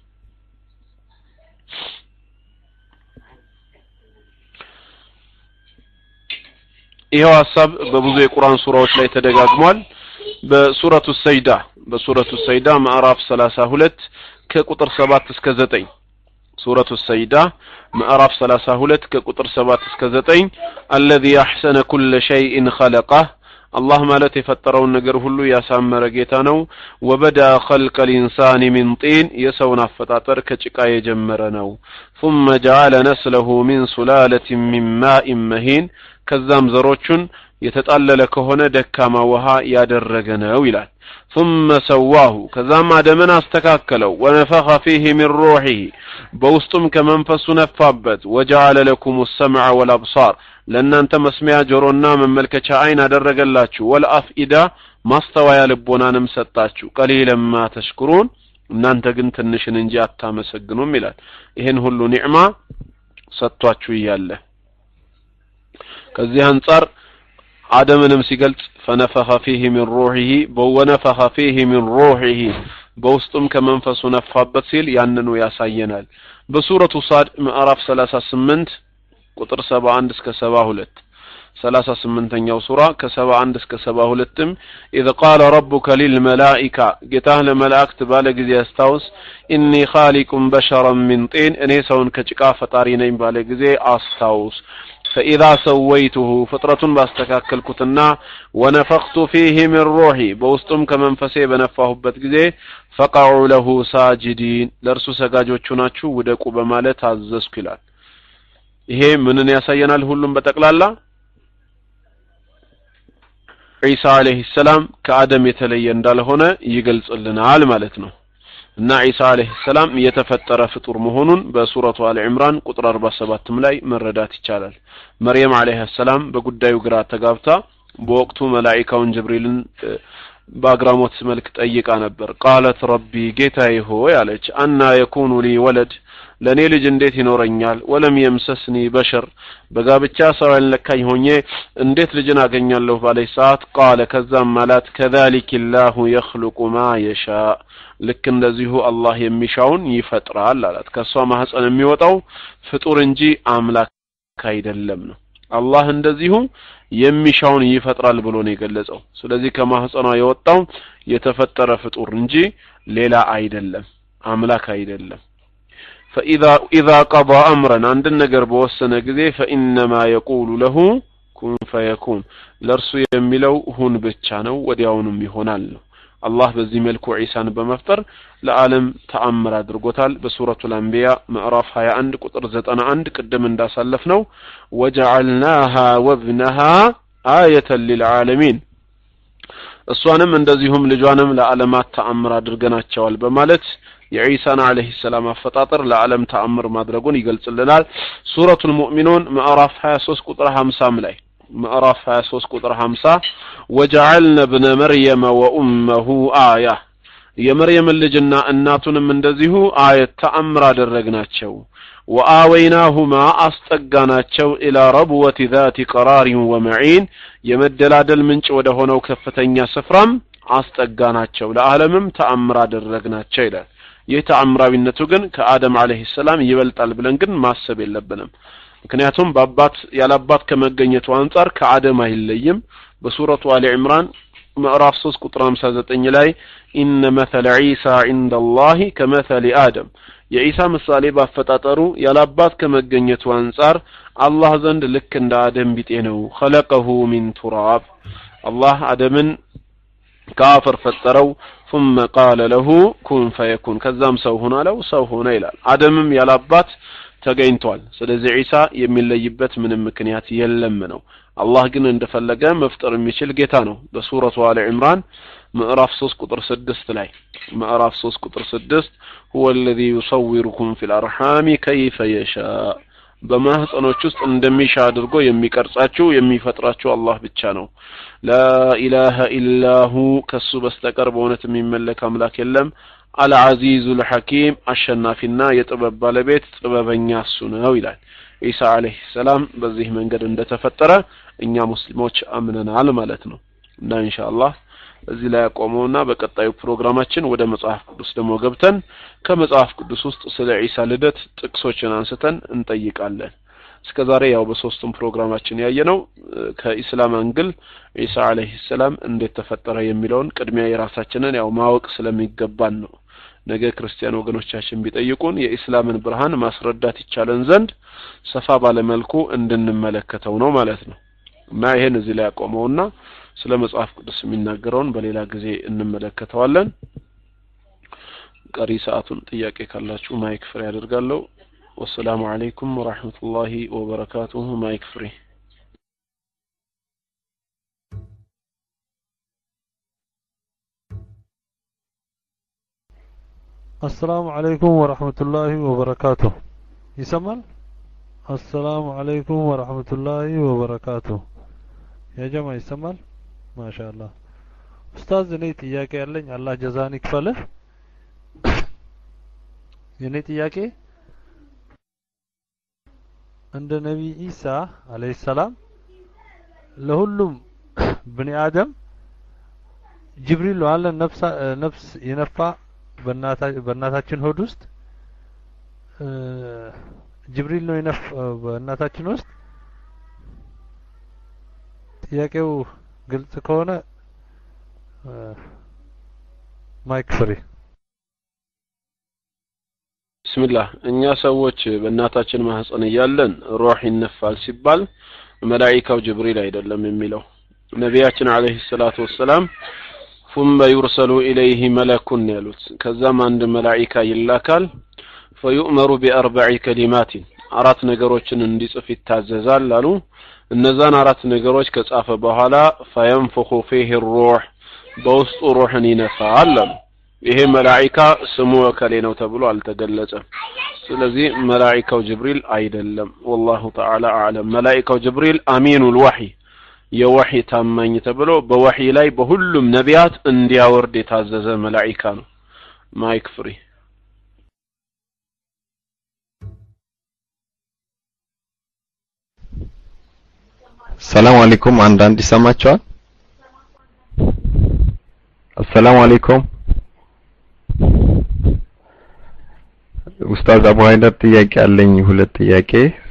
Speaker 1: ይሄው ሐሳብ በብዙ የቁርአን ሱራዎች ላይ ተደጋግሟል በሱረቱ ሰይዳ ምዕራፍ 32 ከቁጥር 7 እስከ 9 ሱረቱ ሰይዳ ምዕራፍ 32 ከቁጥር 7 እስከ 9 الذي احسن كل شيء خلقه الله ማለት የፈጠረውን ነገር ሁሉ ያሳመረ ጌታ ነው وبدا خلق الانسان من طين የሰውን አፈጣጠር ከጭቃ የጀመረ ነው ثم جعل نسله من سلالة من ماء مهين ከዛም ዘሮቹን የተጣለለ ከሆነ ደካማ ውሃ ያደረገ ነው ይላል ثم سواه ከዛም አደምን አስተካከለው ونفخ فيه من روحه በውስጡም ከመንፈሱ ነፋበት وجعل لكم السمع والابصار ለእናንተ መስሚያ ጆሮና መመልከቻ አይን አደረገላችሁ والافئده ማስተዋያ ልቦናንም ሰጣችሁ ቀሊለም ማ ተሽኩሩን እናንተ ግን ትንሽን እንጂ አታመሰግኑም ይላል ይሄን ሁሉ ኒዕማ ሰጥቷችሁ ይያለ ከዚህ አንፃር አደምንም ሲገልጽ فنفخ فيه من روحه ونفخ فيه من روحه በውስጡም ከመንፈሱ ነፋበት ሲል ያንኑ ያሳየናል በሱረቱ ሳድ ምዕራፍ 38 ቁጥር 71 እስከ 72 38ኛው ሱራ ከ71 እስከ 72ም اذ قال ربك للملائكه ጌታህ ለመላእክት ባለ ጊዜ አስታውስ اني خالق بشرا من طين እኔ ሰውን ከጭቃ ፈጣሪ ነኝ ባለ ጊዜ አስታውስ فإذا سويته فطرة باستكاكلكتنا ونفخت فيه من روحي بوستم كمنفسي بنفاهبت ጊዜ فقعوا له ساجدين ለርሱ ሰጋጆች ናችሁ ወደቁ በማለት አዘዝኩ ይላል ይሄ ምንን ያሳየናል ሁሉም በተቀላላ ዒሳ አለይሂ ሰላም ከአደም የተለየ እንዳልሆነ ይገልጽልናል ማለት ነው እና ዒሳ አለይሂ ሰላም የተፈጠረ ፍጡር መሆኑን በሱረቱ አለ ኢምራን ቁጥር 47 ላይ መረዳት ይቻላል መርየም አለይሃ ሰላም በጉዳዩ ግራ ተጋብታ በወቅቱ መላእክቱን ጅብሪልን በአግራሞት መልክ ጠይቃ ነበር ቃለት ረቢ ጌታዬ ሆይ አለች አና የኩኑ ሊ ወለድ ለኔ ልጅ እንዴት ይኖረኛል ወለም የምሰስኒ በሸር በጋብቻ ሰው ያልነካኝ ሆኜ እንዴት ልጅን አገኛለሁ ባለች ሰዓት ቃለ ከዛም ማለት كذلك الله يخلق ما يشاء ልክ እንደዚሁ አላህ የሚሻውን ይፈጥራል አላት ከሷ ማህፀን የሚወጣው ፍጡር እንጂ አምላክ አይደለም ነው አላህ እንደዚሁ የሚሻውን ይፈጥራል ብሎ ነው የገለጸው ስለዚህ ከማህፀኗ የወጣው የተፈጠረ ፍጡር እንጂ ሌላ አይደለም አምላክ አይደለም فإذا قضى أمرا عند النجر بوسنا جذي فإنما يقول له كن فيكون لرسو يملو هون بتشانو ودياونم يهونال الله بزي ملكو عيسان بمفتر لعالم تأمر درقوتال بسورة الأنبياء معرف هيا عند قطر زتنا عند قدم اندا سلفنو وجعلناها وابنها آية للعالمين الصوانم اندزيهم لجوانم لعالمات تأمر درقنا تشوال بمالت يعيسى عليه السلام فطاطر لعالم تأمر مادرقون يقلصلنا سورة المؤمنون معرف هيا سوس قطر 50 ملاي معرف هيا سوس قطر 50 وجعلنا ابن مريم وأمه آية يا مريم اللي جنا الناتون من دزيه آية تأمر درقنا تشو وآويناهما أستقاناتشو إلى ربوة ذات قرار ومعين يمدلادل منش ودهونو كفتنيا سفرام أستقاناتشو لأهلمم تأمر درقناتشو إلى يتعمراوينتو ግን ከአደም አለይሂ ሰላም ይበልጣል ብለን ግን ማሰብ የለብንም ምክንያቱም በአባት ያላባት ከመገኘቱ አንፃር ከአደም አይለይም በሱረቱ አሊ ኢምራን ምዕራፍ 3 ቁጥር 59 ላይ ኢነ መተለ ዒሳ ዒንደላሂ ከመተሊ አደም የኢሳ ምሳሌ ባፈጣጠሩ ያላባት ከመገኘቱ አንፃር አላህ ዘንድ ልክ እንደ አደም ቢጤ ነው خلقه من تراب አላህ አደምን كافر فتروا ثم قال له كن فيكون كذام سو هنا لو سو هنا ይላል አደምም ያላባት ተገኝቷል ስለዚህ ኢሳ የሚለይበት ምንም ምክንያት የለም ነው አላህ ግን እንደፈለገ መፍጠር የሚችል ጌታ ነው በሱረቱ አሊ ኢምራን ምዕራፍ 3 ቁጥር 6 ላይ ምዕራፍ 3 ቁጥር 6 هو الذي يصوركم في الارحام كيف يشاء በማህፀኖች ውስጥ እንደሚሻ አድርጎ የሚቀርጻችሁ የሚፈጥራችሁ አላህ ብቻ ነው لا اله الا هو ከሱ በስተቀር በእውነት የሚመለክ አምላክ የለም العزيز الحكيم አሸናፊና የጥበብ ባለቤት ጥበበኛ እሱ ነው ይላል ኢሳ አለይሂ ሰላም በዚህ መንገድ እንደተፈጠረ እኛ ሙስሊሞች አምነናል ማለት ነው እና ኢንሻአላህ እዚህ ላይ ያቆመውና በቀጣዩ ፕሮግራማችን ወደ መጽሐፍ ቅዱስ ደሞ ገብተን ከመጽሐፍ ቅዱስ ውስጥ ስለ ኢሳ ልደት ጥቅሶችን አንስተን እንጠይቃለን እስከዛሬ ያው በሶስቱም ፕሮግራማችን ያየነው ከኢስላም አንግል ኢሳ አለይሂ ሰላም እንዴት ተፈጠረ የሚለውን ቅድሚያ የራሳችንን ያው ማወቅ ስለሚገባን ነው ነገ ክርስቲያን ወገኖቻችን ቢጠይቁን የኢስላምን ብርሃን ማስረዳት ይቻለን ዘንድ ሰፋ ባለ መልኩ እንድንመለከተው ነው ማለት ነው እና ይሄን እዚህ ላይ ያቆመውና ስለ መጽሐፍ ቅዱስ የሚናገረውን በሌላ ጊዜ እንመለከተዋለን ቀሪ ሰዓቱን ጥያቄ ካላችሁ ማይክ ፍሪ አደርጋለሁ والسلام عليكم ورحمة الله وبركاته مايك فري
Speaker 2: السلام عليكم ورحمة الله وبركاته يسمى السلام عليكم ورحمة الله وبركاته يا جماعة يسمى ما شاء الله أستاذ نيت إياك يالين الله جزاني كفله ينيت إياك عند نبي عيسى عليه السلام لهلم بني آدم جبريل على نفس ينفع በእናታችን ሆድ ውስጥ ጅብሪል ነው ይነፍ በእናታችን ውስጥ ጥያቄው ግልጽ ከሆነ ማይክ ፍሪ
Speaker 1: ቢስሚላህ እኛ ሰዎች በእናታችን ማህፀን ያለን ሩህ ይነፋል ሲባል መላእክታው ጅብሪል አይደለም የሚለው ነብያችን አለይሂ ሰላቱ ወሰለም ثم يرسل إليه ملك يلوت كذا عند ملائكة يلاكال فيؤمر بأربع كلمات أرات نجروچن እንዲጽፍ ይታዘዛል አሉ እነዛን አራት ነገሮች ከጻፈ በኋላ فينفخ فيه الروح በውስጡ ሩህን ይነፋል አሉ ይሄ መላእክታ ስሙ ወከሌ ነው ተብሎ አልተገለጸም ስለዚህ መላእክታው ጅብሪል አይደለም والله تعالى اعلم መላእክታው ጅብሪል አሚኑል ወህይ የወህይ ታማኝ ተብሎ በወህይ ላይ በሁሉም ነቢያት እንዲያወርድ የታዘዘ መላእክታ ነው ማይክ ፍሪ
Speaker 3: ሰላም አለይኩም አንዳንድ ይሰማችኋል السلام عليكم ኡስታዝ አቡ ሃይደር ጥያቄ አለኝ ሁለት ጥያቄ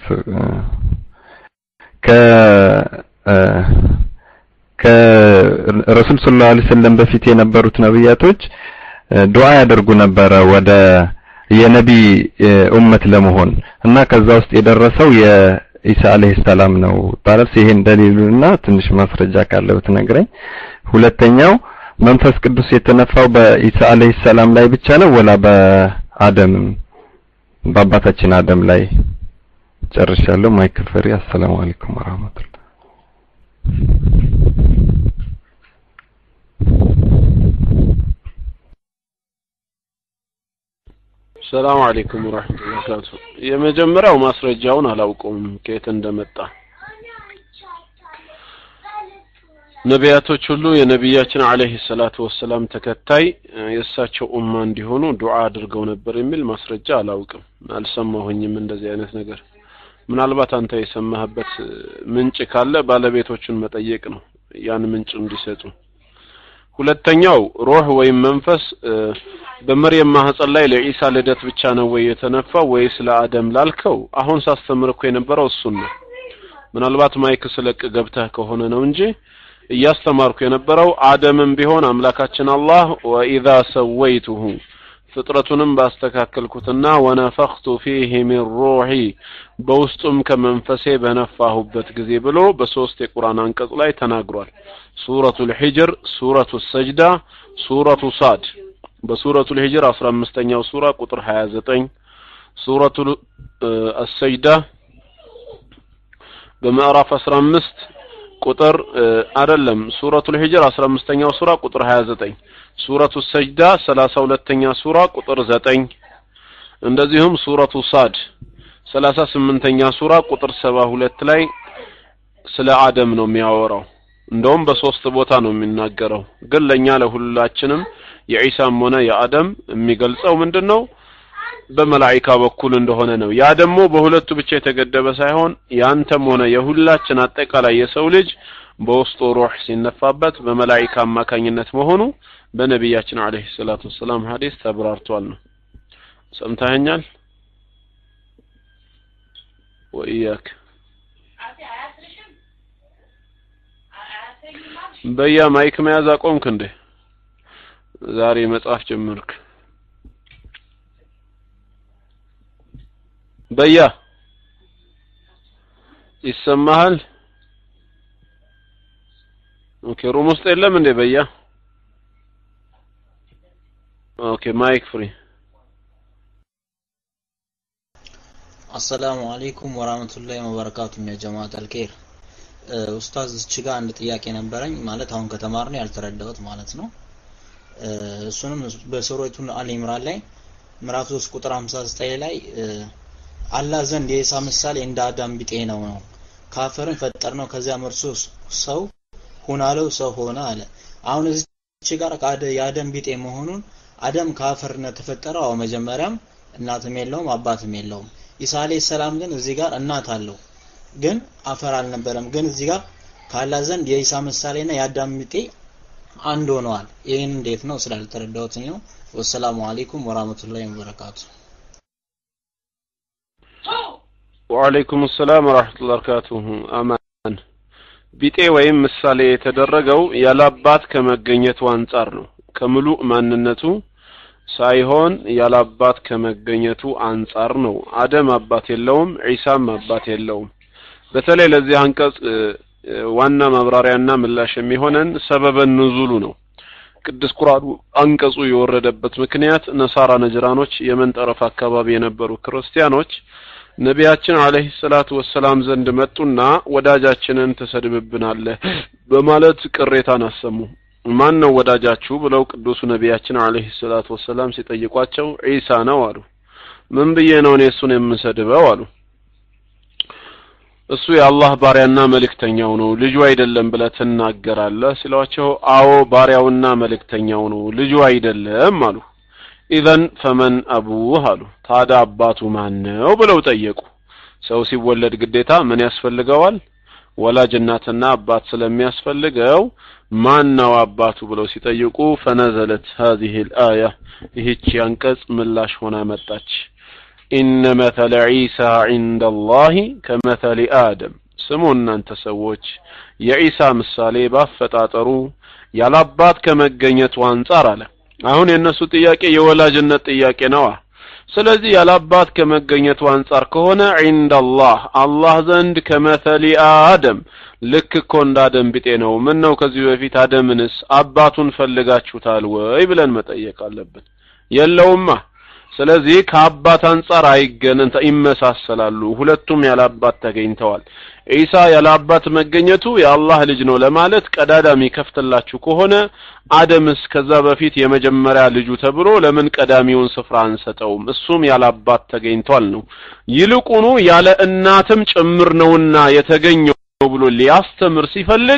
Speaker 3: ከረሱል ሰለላሁ ዐለይሂ ወሰለም በፊት የነበሩት ነብያቶች ዱዓ ያደርጉ ነበር ወደ የነቢ ኡመት ለመሆን እና ከዛ ውስጥ የደረሰው የኢሳ አለይሂ ሰላም ነው ታረስ ይሄን ደሊሉና ትንሽ ማስረጃ ካለው ትነግረኝ ሁለተኛው መንፈስ ቅዱስ የተነፋው በኢሳ አለይሂ ሰላም ላይ ብቻ ነው ወላ በአደም በአባታችን አደም ላይ ጨርሻለሁ ማይክ ፍሪ አሰላሙ አለይኩም ወራህመቱላህ
Speaker 1: ሰላም አለይኩም ወራህመቱላሂ ወበረካቱ የመጀመሪያው ማስረጃውን አላውቀውም ከየት እንደመጣ ነቢያቶች ሁሉ የነቢያችን አለይሂ ሰላቱ ወሰላም ተከታይ የእሳቸው ኡማ እንዲሆኑ ዱዓ አድርገው ነበር የሚል ማስረጃ አላውቅም አልሰማሁኝም እንደዚህ አይነት ነገር ምናልባት አንተ የሰማህበት ምንጭ ካለ ባለቤቶቹን መጠየቅ ነው ያን ምንጭ እንዲሰጡ ሁለተኛው ሩህ ወይም መንፈስ በመርየም ማህፀን ላይ ለኢሳ ልደት ብቻ ነው ወይ የተነፋው ወይስ ለአደም ላልከው አሁን ሳስተምርኩ የነበረው እሱን ነው ምናልባት ማይክ ስለቅ ገብተህ ከሆነ ነው እንጂ እያስተማርኩ የነበረው አደምም ቢሆን አምላካችን አላህ ወኢዛ ሰወይቱሁ ፍጥረቱንም ባስተካከልኩትና ወነፈኽቱ ፊሂ ሚን ሩሂ በውስጡም ከመንፈሴ በነፋሁበት ጊዜ ብሎ በሶስት የቁርአን አንቀጽ ላይ ተናግሯል ሱረቱል ሂጅር ሱረቱል ሰጅዳ ሱረቱ ሳድ በሱረቱል ሂጅር 15ኛው ሱራ ቁጥር 29 ሱረቱል አሰጅዳ በምዕራፍ 15 ቁጥር አይደለም ሱረቱል ሂጅር 15ኛው ሱራ ቁጥር 29 ሱረቱ ሰጅዳ 32ኛ ሱራ ቁጥር 9 እንደዚሁም ሱረቱ ሳድ 38ኛ ሱራ ቁጥር 72 ላይ ስለ አደም ነው የሚያወራው እንደውም በሶስት ቦታ ነው የሚናገረው ግን ለኛ ለሁላችንም የኢሳም ሆነ የአደም የሚገልጸው ምንድነው በመላእክታ በኩል እንደሆነ ነው ያ ደግሞ በሁለቱ ብቻ የተገደበ ሳይሆን ያንተም ሆነ የሁላችን አጠቃላይ የሰው ልጅ በውስጡ ሩህ ሲነፋበት በመላእክታ አማካኝነት መሆኑ በነብያችን አለይሂ ሰላቱ ወሰለም ሐዲስ ተብራርቷል ነው ሰምታኛል ወኢያክ በያ ማይክ መያዝ አቆምክ እንዴ ዛሬ መጻፍ ጀመርክ በያ ይሰማሃል ኦኬ ሩም ውስጥ የለም እንዴ በያ ኦኬ ማይክ ፍሪ
Speaker 4: السلام عليكم ورحمة الله وبركاته يا جماعة الخير ኡስታዝ እዚህ ጋር አንድ ጥያቄ ነበረኝ ማለት አሁን ከተማርነው ያልተረዳሁት ማለት ነው እሱንም በሱረቱ አል ኢምራን ላይ ምዕራፍ 3 ቁጥር 59 ላይ አላህ ዘንድ የኢሳ ምሳሌ እንደ አዳም ቢጤ ነው ካፈርን ፈጠርነው ከዚያ መርሶ ሰው ሆናለው ሰው ሆነ አለ አሁን እዚህ ጋር የአደም ቢጤ መሆኑን አደም ካፈርነት ተፈጠረው መጀመሪያም እናትም የለውም አባትም የለውም ኢሳ አለይሂ ሰላም ግን እዚህ ጋር እናት አለው ግን አፈር አልነበረም ግን እዚህ ጋር ካላ ዘንድ የኢሳ ምሳሌና የአዳም ቢጤ አንድ ሆነዋል ይሄን እንዴት ነው ስላልተረዳሁት ነው ወሰላሙ አለይኩም ወራህመቱላሂ ወበረካቱ
Speaker 1: ወአለይኩም ሰላም ወራህመቱላሂ ወበረካቱሁ አማን ቢጤ ወይም ምሳሌ የተደረገው ያላባት ከመገኘቱ አንፃር ነው ከሙሉ ማንነቱ ሳይሆን ያላባት ከመገኘቱ አንፃር ነው አደም አባት የለውም ኢሳም አባት የለውም በተለይ ለዚህ አንቀጽ ዋና ማብራሪያና ምላሽ የሚሆነን ሰበበ ንዙሉ ነው ቅዱስ ቁርአኑ አንቀጹ የወረደበት ምክንያት ነሳራ ነጅራኖች የመን ጠረፍ አካባቢ የነበሩ ክርስቲያኖች ነቢያችን አለይሂ ሰላቱ ወሰላም ዘንድ መጡና ወዳጃችንን ተሰድብብናለህ በማለት ቅሬታን አሰሙ ማን ነው ወዳጃችሁ ብለው ቅዱስ ነቢያችን አለይሂ ሰላቱ ወሰላም ሲጠይቋቸው ኢሳ ነው አሉ ምን ብዬ ነው እሱን የምሰድበው አሉ እሱ የአላህ ባሪያና መልእክተኛው ነው ልጁ አይደለም ብለህ ተናገራለህ ሲሏቸው አዎ ባሪያውና መልእክተኛው ነው ልጁ አይደለም አሉ ኢዘን ፈመን አቡሁ አሉ ታዲያ አባቱ ማን ነው ብለው ጠየቁ ሰው ሲወለድ ግዴታ ምን ያስፈልገዋል ወላጅ እናትና አባት ስለሚያስፈልገው ማን ነው አባቱ ብለው ሲጠይቁ فنزلت هذه الآية ይህች አንቀጽ ምላሽ ሆና መጣች إن مثل عيسى عند الله كمثل آدم ስሙና አንተ ሰዎች የኢሳ ምሳሌ ባፈጣጠሩ ያላባት ከመገኘቱ አንፃር አለ አሁን የነሱ ጥያቄ የወላጅነት ጥያቄ ነው ስለዚህ ያላባት ከመገኘቱ አንፃር ከሆነ عند الله አላህ ዘንድ ከመثل آدم ልክ ኮንዳ አደም ቢጤ ነው ምን ነው ከዚህ በፊት አደምንስ አባቱን ፈልጋችሁታል ወይ ብለን መጠየቅ አለብን የለውማ ስለዚህ ከአባት አንፃር አይገነን ይመሳሰላሉ ሁለቱም ያላባት ተገኝተዋል ኢሳ ያላባት መገኘቱ የአላህ ልጅ ነው ለማለት ቀዳዳሚ ከፍተላችሁ ከሆነ አደምስ ከዛ በፊት የመጀመሪያ ልጁ ተብሎ ለምን ቀዳሚውን ስፍራ አንሰጠውም እሱም ያላባት ተገኝቷል ነው ይልቁኑ ያለ እናትም ጭምር ነውና የተገኘው ብሎ ሊያስተምር ሲፈልግ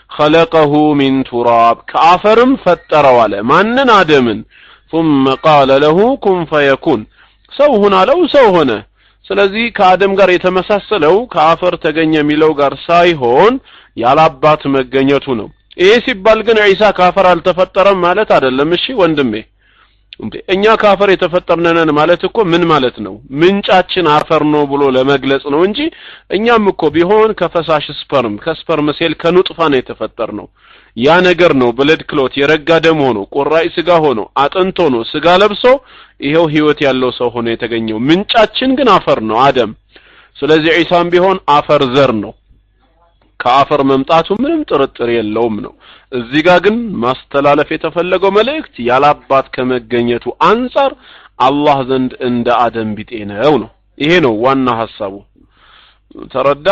Speaker 1: خلقه من تراب كافرم فتروا على مانن آدمن ثم قال له كن فيكون ሰው ሆናለው ሰው ሆነ ስለዚህ ከአደም ጋር የተመሳሰለው ከአፈር ተገኘ የሚለው ጋር ሳይሆን ያላባት መገኘቱ ነው ይሄ ሲባል ግን ኢሳ ከአፈር አልተፈጠረም ማለት አይደለም እሺ ወንድሜ እኛ ከአፈር የተፈጠርነን ማለት እኮ ምን ማለት ነው ምንጫችን አፈር ነው ብሎ ለመግለጽ ነው እንጂ እኛም እኮ ቢሆን ከፈሳሽ ከስፐርም ሴል ከኑጥፋ ነው የተፈጠርነው ያ ነገር ነው ብለድ ክሎት የረጋ ደም ሆኖ ቆራይ ስጋ ሆኖ አጥንት ሆኖ ስጋ ለብሶ ይሄው ህይወት ያለው ሰው ሆኖ የተገኘው ምንጫችን ግን አፈር ነው አደም ስለዚህ ኢሳም ቢሆን አፈር ዘር ነው ከአፈር መምጣቱ ምንም ጥርጥር የለውም ነው እዚህ ጋር ግን ማስተላለፍ የተፈለገው መልእክት ያላባት ከመገኘቱ አንፃር አላህ ዘንድ እንደ አደም ቢጤ ነው ይሄ ነው ዋና ሐሳቡ ተረዳ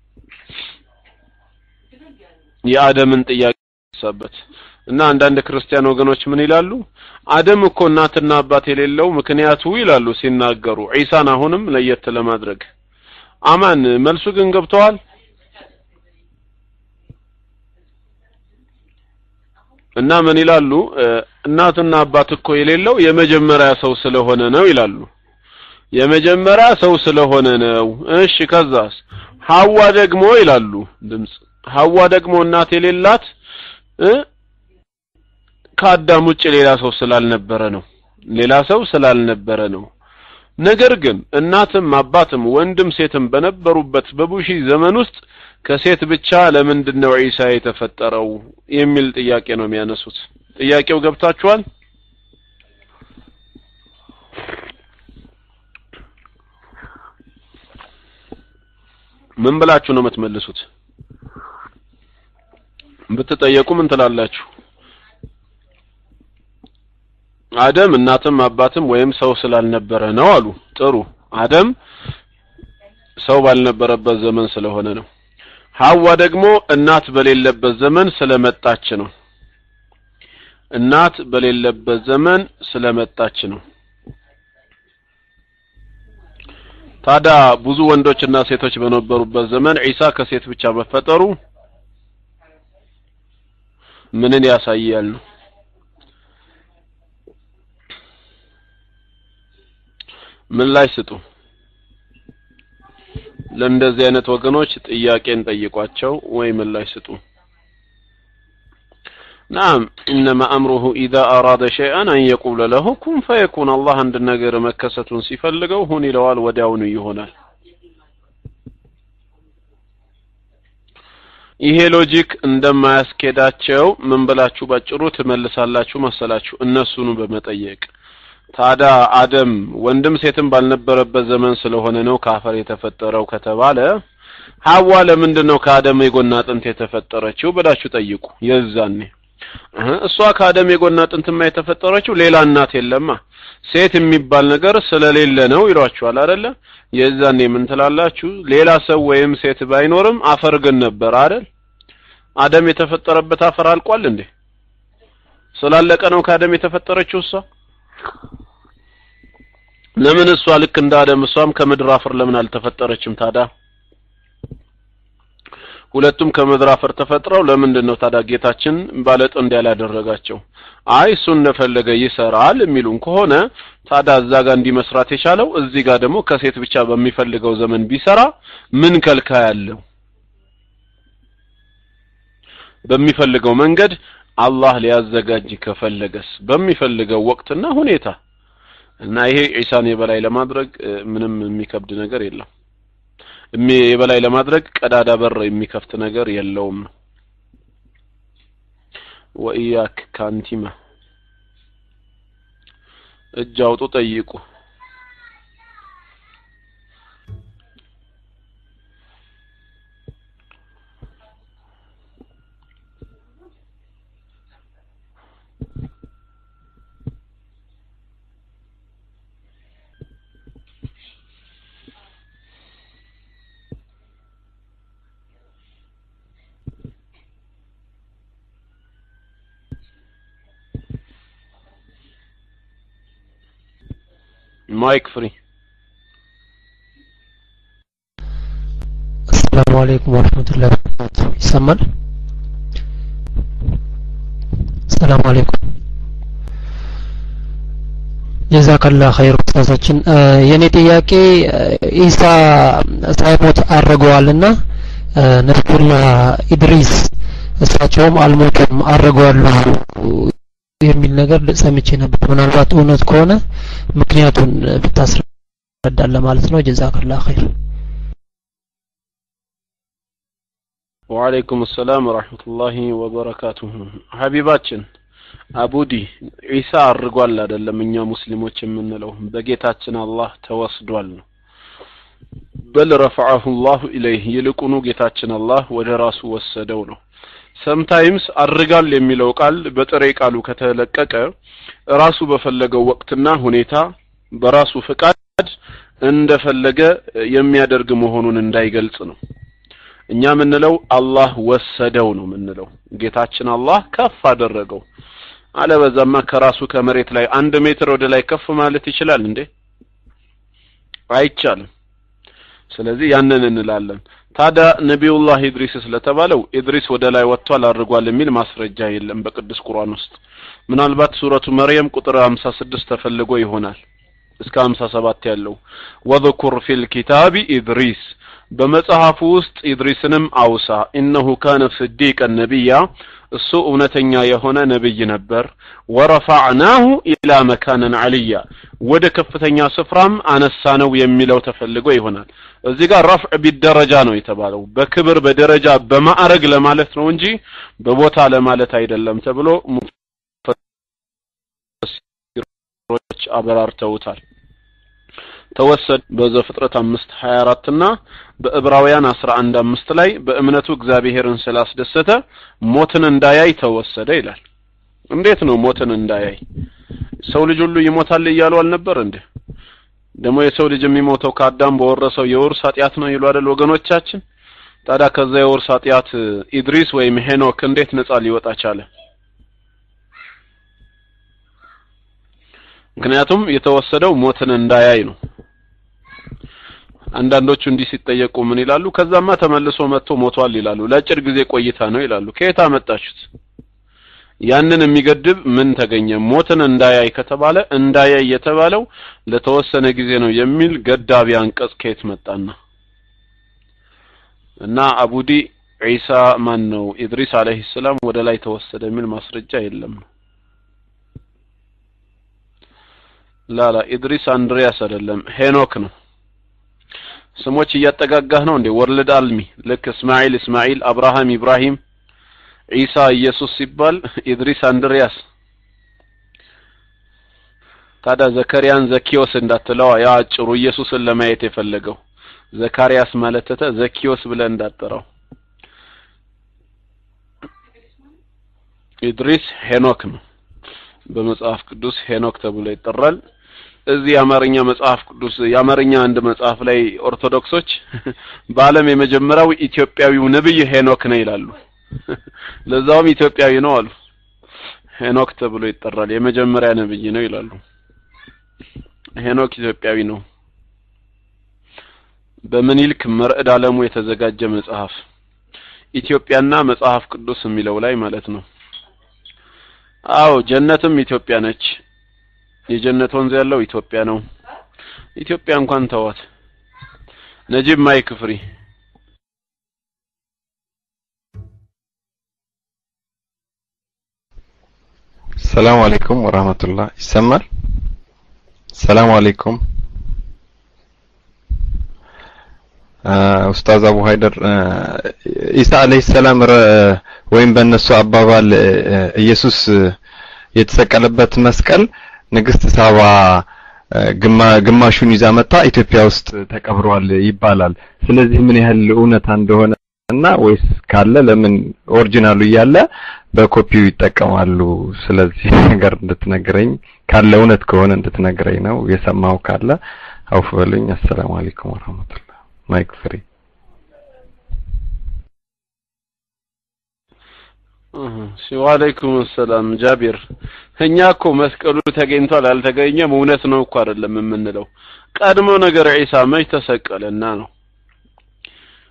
Speaker 1: የአደምን ጥያቄ ሰበት እና አንዳንድ ክርስቲያን ወገኖች ምን ይላሉ አደም እኮ እናትና አባት የሌለው ምክንያቱ ይላሉ ሲናገሩ ኢሳን አሁንም ለየት ለማድረግ አማን መልሱ ግን ገብቷል እና ምን ይላሉ እናትና አባት እኮ የሌለው የመጀመሪያ ሰው ስለሆነ ነው ይላሉ የመጀመሪያ ሰው ስለሆነ ነው እሺ ከዛስ ሐዋ ደግሞ ይላሉ ድምጽ ሐዋ ደግሞ እናት የሌላት ከአዳም ውጭ ሌላ ሰው ስላልነበረ ነው ነገር ግን እናትም አባትም ወንድም ሴትም በነበሩበት በቡሺ ዘመን ውስጥ ከሴት ብቻ ለምንድነው ኢሳ የተፈጠረው የሚል ጥያቄ ነው የሚያነሱት ጥያቄው ገብታችኋል ምን ብላችሁ ነው የምትመልሱት ብትጠየቁ ምን ትላላችሁ አደም እናትም አባትም ወይም ሰው ስላልነበረ ነው አሉ ጥሩ አደም ሰው ባልነበረበት ዘመን ስለሆነ ነው ሐዋ ደግሞ እናት በሌለበት ዘመን ስለመጣች ነው እናት በሌለበት ዘመን ስለመጣች ነው ታዲያ ብዙ ወንዶችና ሴቶች በነበሩበት ዘመን ኢሳ ከሴት ብቻ መፈጠሩ ምንን ያሳያል ነው ምን ላይ ስጡ ለእንደዚህ አይነት ወገኖች ጥያቄን ጠይቋቸው ወይ ምን ላይ ስጡ نعم انما امره اذا اراد شيئا ان يقول له كن فيكون الله عند ነገር መከሰቱን ሲፈልገው ሁን ይለዋል ወዲያውኑ ይሆናል ይሄ ሎጂክ እንደማያስኬዳቸው ምን ብላችሁ ባጭሩ ትመልሳላችሁ መሰላችሁ እነሱኑ በመጠየቅ ታዲያ አደም ወንድም ሴትም ባልነበረበት ዘመን ስለሆነ ነው ከአፈር የተፈጠረው ከተባለ ሐዋ ለምንድነው ከአደም የጎን አጥንት የተፈጠረችው ብላችሁ ጠይቁ የዛኔ እሷ ከአደም የጎን አጥንትማ የተፈጠረችው ሌላ እናት የለማ ሴት የሚባል ነገር ስለሌለ ነው ይሏችኋል አይደለ የዛኔ ምን ትላላችሁ ሌላ ሰው ወይም ሴት ባይኖርም አፈር ግን ነበር አይደል አደም የተፈጠረበት አፈር አልቋል እንዴ ስላለቀ ነው ከአደም የተፈጠረችው እሷ ለምን እሷ ልክ እንደ አደም እሷም ከምድር አፈር ለምን አልተፈጠረችም ታዲያ ሁለቱም ከምድር አፈር ተፈጥረው ለምንድነው ታዲያ ጌታችን ባለጥንድ ያላደረጋቸው አይ እሱ እንደፈለገ ይሰራል የሚሉን ከሆነ ታዲያ እዛ ጋር እንዲመስራት የቻለው እዚህ ጋር ደግሞ ከሴት ብቻ በሚፈልገው ዘመን ቢሰራ ምን ከልካይ ያለው በሚፈልገው መንገድ አላህ ሊያዘጋጅ ከፈለገስ በሚፈልገው ወቅትና ሁኔታ እና ይሄ ኢሳን የበላይ ለማድረግ ምንም የሚከብድ ነገር የለም የበላይ ለማድረግ ቀዳዳ በር የሚከፍት ነገር የለውም ወኢያክ ካንቲማ እጃውጡ ጠይቁ مايك فري
Speaker 5: السلام عليكم ورحمة الله وبركاته يسمى السلام عليكم جزاك الله خير ኡስታዛችን የኔ ጥያቄ ኢሳ ሳይሞት አረጋዋልና ነብዩላህ ኢድሪስ እሳቸውም አልሞቱም አረጋዋሉ የሚል ነገር ሰምቼ ነበር ምናልባት እውነት ከሆነ ምክንያቱን ብታስረዳለ ማለት ነው ጀዛከላህ ኸይር
Speaker 1: وعليكم السلام ورحمة الله وبركاته حبيباتችን አቡዲ ኢሳ አርጓል አይደለም እኛ ሙስሊሞች የምንለው በጌታችን አላህ ተወስዷል ነው በል رفعه الله ኢለይህ ይልቁኑ ጌታችን አላህ ወደ ራሱ ወሰደው ነው sometimes አርጋል የሚለው ቃል በጥሬ ቃሉ ከተለቀቀ ራሱ በፈለገው ወቅትና ሁኔታ በራሱ ፍቃድ እንደፈለገ የሚያደርግ መሆኑን እንዳይገልጽ ነው እኛ ምንለው አላህ ወሰደው ነው ምንለው ጌታችን አላህ ከፍ አደረገው አለበዛማ ከራሱ ከመሬት ላይ 1 ሜትር ወደ ላይ ከፍ ማለት ይችላል እንዴ አይቻልም ስለዚህ ያንን እንላለን ታዲያ ነብዩላህ ኢድሪስ ስለተባለው ኢድሪስ ወደ ላይ ወጥቷል አርጓል የሚል ማስረጃ የለም በቅዱስ ቁርአን ውስጥ ምናልባት ሱረቱ መርየም ቁጥር 56 ተፈልጎ ይሆናል እስከ 57 ያለው ወذكر في الكتاب ኢድሪስ በመጽሐፉ ውስጥ ኢድሪስንም አውሳ انه كان صديقا نبيا እሱ እውነተኛ የሆነ ነብይ ነበር ወረፈዕናሁ ኢላ መካነን አልያ ወደ ከፍተኛ ስፍራም አነሳነው የሚለው ተፈልጎ ይሆናል እዚህ ጋር ረፍዕ ቢደረጃ ነው የተባለው በክብር በደረጃ በማዕረግ ለማለት ነው እንጂ በቦታ ለማለት አይደለም ተብሎ ሙፈሲሮች አበራርተውታል ተወሰድ በዘፍጥረት 5:24 እና በዕብራውያን 11:5 ላይ በእምነቱ እግዚአብሔርን ስላስደሰተ ሞትን እንዳያይ ተወሰደ ይላል እንዴት ነው ሞትን እንዳያይ ሰው ልጅ ሁሉ ይሞታል ይያሉ አልነበር እንዴ ደሞ የሰው ልጅ የሚሞተው ከአዳም በወረሰው የውርስ ኃጢአት ነው ይሉ አይደል ወገኖቻችን ታዲያ ከዛ የውርስ ኃጢአት ኢድሪስ ወይም ሄኖክ እንዴት ነፃ ሊወጣ ቻለ ምክንያቱም የተወሰደው ሞትን እንዳያይ ነው አንዳንዶቹ እንዲህ ሲጠየቁ ምን ይላሉ ከዛማ ተመልሶ መጥቶ ሞቷል ይላሉ ለአጭር ጊዜ ቆይታ ነው ይላሉ ከየት አመጣችሁት ያንን የሚገድብ ምን ተገኘ ሞትን እንዳያይ ከተባለ እንዳያይ የተባለው ለተወሰነ ጊዜ ነው የሚል ገዳቢ አንቀጽ ከየት መጣና እና አቡዲ ኢሳ ማን ነው ኢድሪስ አለይሂ ሰላም ወደ ላይ ተወሰደ የሚል ማስረጃ የለም ላላ ኢድሪስ አንድሪያስ አይደለም ሄኖክ ነው ስሞች እያጠጋጋህ ነው እንዴ ወርልድ አልሚ ለክ እስማኤል አብርሃም ኢብራሂም ኢሳ ኢየሱስ ሲባል ኢድሪስ አንድሪያስ ታዳ ዘካሪያን ዘኪዮስ እንዳትለው ያ አጭሩ ኢየሱስን ለማየት የፈለገው ዘካሪያስ ማለት ዘኪዮስ ብለ እንዳጠራው ኢድሪስ ሄኖክ ነው በመጽሐፍ ቅዱስ ሄኖክ ተብሎ ይጠራል እዚህ የአማርኛ መጽሐፍ ቅዱስ የአማርኛ አንድ መጽሐፍ ላይ ኦርቶዶክሶች በአለም የመጀመሪያው ኢትዮጵያዊው ነብይ ሄኖክ ነው ይላሉ ለዛውም ኢትዮጵያዊ ነው አሉ ሄኖክ ተብሎ ይጠራል የመጀመሪያ ነብይ ነው ይላሉ ሄኖክ ኢትዮጵያዊ ነው በመኒልክ መርዕድ ዓለሙ የተዘጋጀ መጽሐፍ ኢትዮጵያና መጽሐፍ ቅዱስ የሚለው ላይ ማለት ነው አዎ ጀነትም ኢትዮጵያ ነች የጀነት ወንዝ ያለው ኢትዮጵያ ነው ኢትዮጵያ እንኳን ተዋት ነጂብ ማይክ ፍሪ
Speaker 3: ሰላም አለይኩም ወራህመቱላህ ይሰማል ሰላም አለይኩም ኡስታዝ አቡ ሃይደር ኢሳ አለይሂ ሰላም ወይም በእነሱ አባባል ኢየሱስ የተሰቀለበት መስቀል ንግስት ሳባ ግማሹን ይዛ መጣ ኢትዮጵያ ውስጥ ተቀብሯል ይባላል ስለዚህ ምን ያህል እውነታ እንደሆነ እና ወይስ ካለ ለምን ኦሪጂናሉ ይያለ በኮፒው ይጠቀማሉ ስለዚህ ነገር እንድትነግረኝ ካለ እውነት ከሆነ እንድትነግረኝ ነው የሰማው ካለ አውፍ በሉኝ አሰላሙ አለይኩም ወራህመቱላህ ማይክ ፍሪ
Speaker 1: ወአለይኩም ሰላም ጃቢር እኛኮ መስቀሉ ተገኝቷል አልተገኘም እውነት ነው እኮ አይደለም የምንለው ቀድሞ ነገር ኢሳ መች ተሰቀለና ነው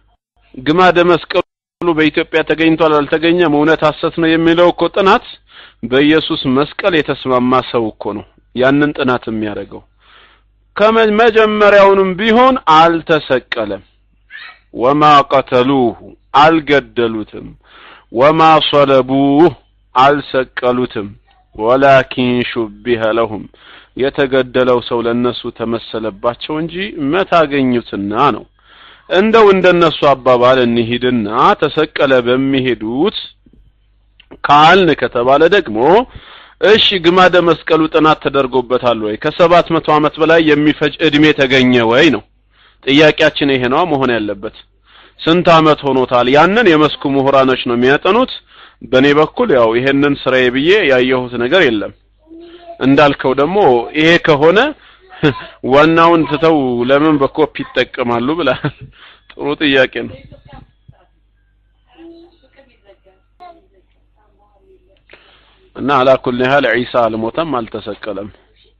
Speaker 1: ግማደ መስቀሉ በኢትዮጵያ ተገኝቷል አልተገኘም እውነት ሐሰት ነው የሚለው እኮ ጥናት በኢየሱስ መስቀል የተስማማ ሰው እኮ ነው ያንን ጥናት የሚያደርገው ከመጀመሪያውንም ቢሆን አልተሰቀለም ወማ ቀተሉሁ አልገደሉትም ወማ صلبوه አልሰቀሉትም ወላኪን ሹቢሀ ለሁም የተገደለው ሰው ለነሱ ተመሰለባቸው እንጂ መታገኙትና ነው እንደው እንደነሱ አባባል እንሂድና ተሰቀለ በሚሄዱት ካልን ከተባለ ደግሞ እሺ ግማደ መስቀሉ ጥናት ተደርጎበታል ወይ ከ700 ዓመት በላይ የሚፈጅ እድሜ ተገኘ ወይ ነው ጥያቄያችን ይሄ ነው መሆን ያለበት ስንት ዓመት ሆኖታል ያንን የመስኩ ምሁራኖች ነው የሚያጠኑት በኔ በኩል ያው ይሄንን ስራዬ ብዬ ያየሁት ነገር የለም እንዳልከው ደግሞ ይሄ ከሆነ ዋናውን ተተው ለምን በኮፒ ይጠቀማሉ ብላ ጥሩ ጥያቄ ነው እና على كل حال عيسى አልሞተም አልተሰቀለም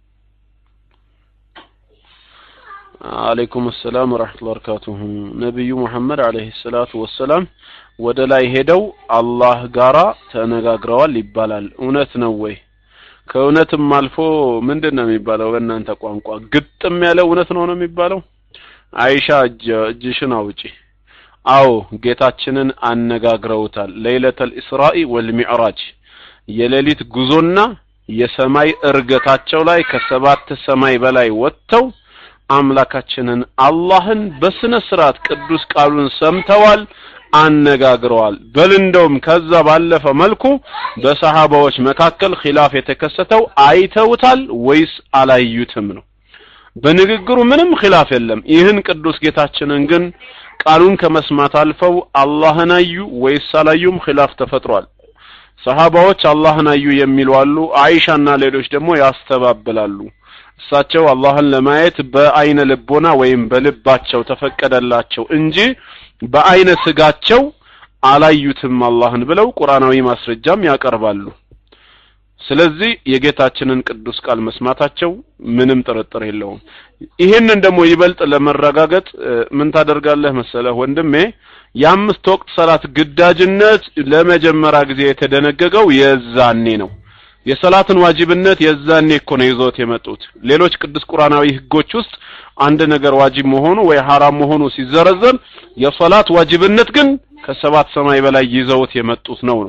Speaker 1: عليكم السلام ورحمة الله وبركاته نبي محمد عليه الصلاة والسلام ወደ ላይ ሄደው አላህ ጋራ ተነጋግረዋል ይባላል እውነት ነው ወይ ከእውነትም አልፎ ምንድነው የሚባለው በእናንተ ቋንቋ ግጥም ያለ እውነት ነው የሚባለው አይሻ እጅሽን አውጪ አዎ ጌታችንን አነጋግረውታል ለይለተል ኢስራኢ ወልሚዕራጅ የሌሊት ጉዞና የሰማይ እርገታቸው ላይ ከሰባት ሰማይ በላይ ወጥተው አምላካችንን አላህን በስነ ስርዓት ቅዱስ ቃሉን ሰምተዋል አነጋግረዋል በልንዶም ከዛ ባለፈ መልኩ በሰሃባዎች መካከል ኺላፍ የተከሰተው አይተውታል ወይስ አላዩትም ነው በንግግሩ ምንም ኺላፍ የለም ይህን ቅዱስ ጌታችንን ግን ቃሉን ከመስማት አልፈው አላህን አዩ ወይስ አላዩም ኺላፍ ተፈጥሯል ሰሃባዎች አላህን አዩ የሚሉ አሉ አይሻና ሌሎች ደግሞ ያስተባብላሉ እሳቸው አላህን ለማየት በአይነ ልቦና ወይም በልባቸው ተፈቀደላቸው እንጂ በአይነ ስጋቸው አላዩትም አላህን ብለው ቁርአናዊ ማስረጃም ያቀርባሉ ስለዚህ የጌታችንን ቅዱስ ቃል መስማታቸው ምንም ጥርጥር የለውም ይሄንን ደግሞ ይበልጥ ለመረጋገጥ ምን ታደርጋለህ መሰለህ ወንድሜ የአምስት ወቅት ሰላት ግዳጅነት ለመጀመሪያ ጊዜ የተደነገገው የዛኔ ነው የሰላትን ዋጅብነት የዛኔ እኮ ነው ይዞት የመጡት ሌሎች ቅዱስ ቁርአናዊ ህጎች ውስጥ አንድ ነገር ዋጅብ መሆኑ ወይ حرام መሆኑ ሲዘረዘር የሰላት ዋጅብነት ግን ከሰባት ሰማይ በላይ ይዘውት የመጡት ነው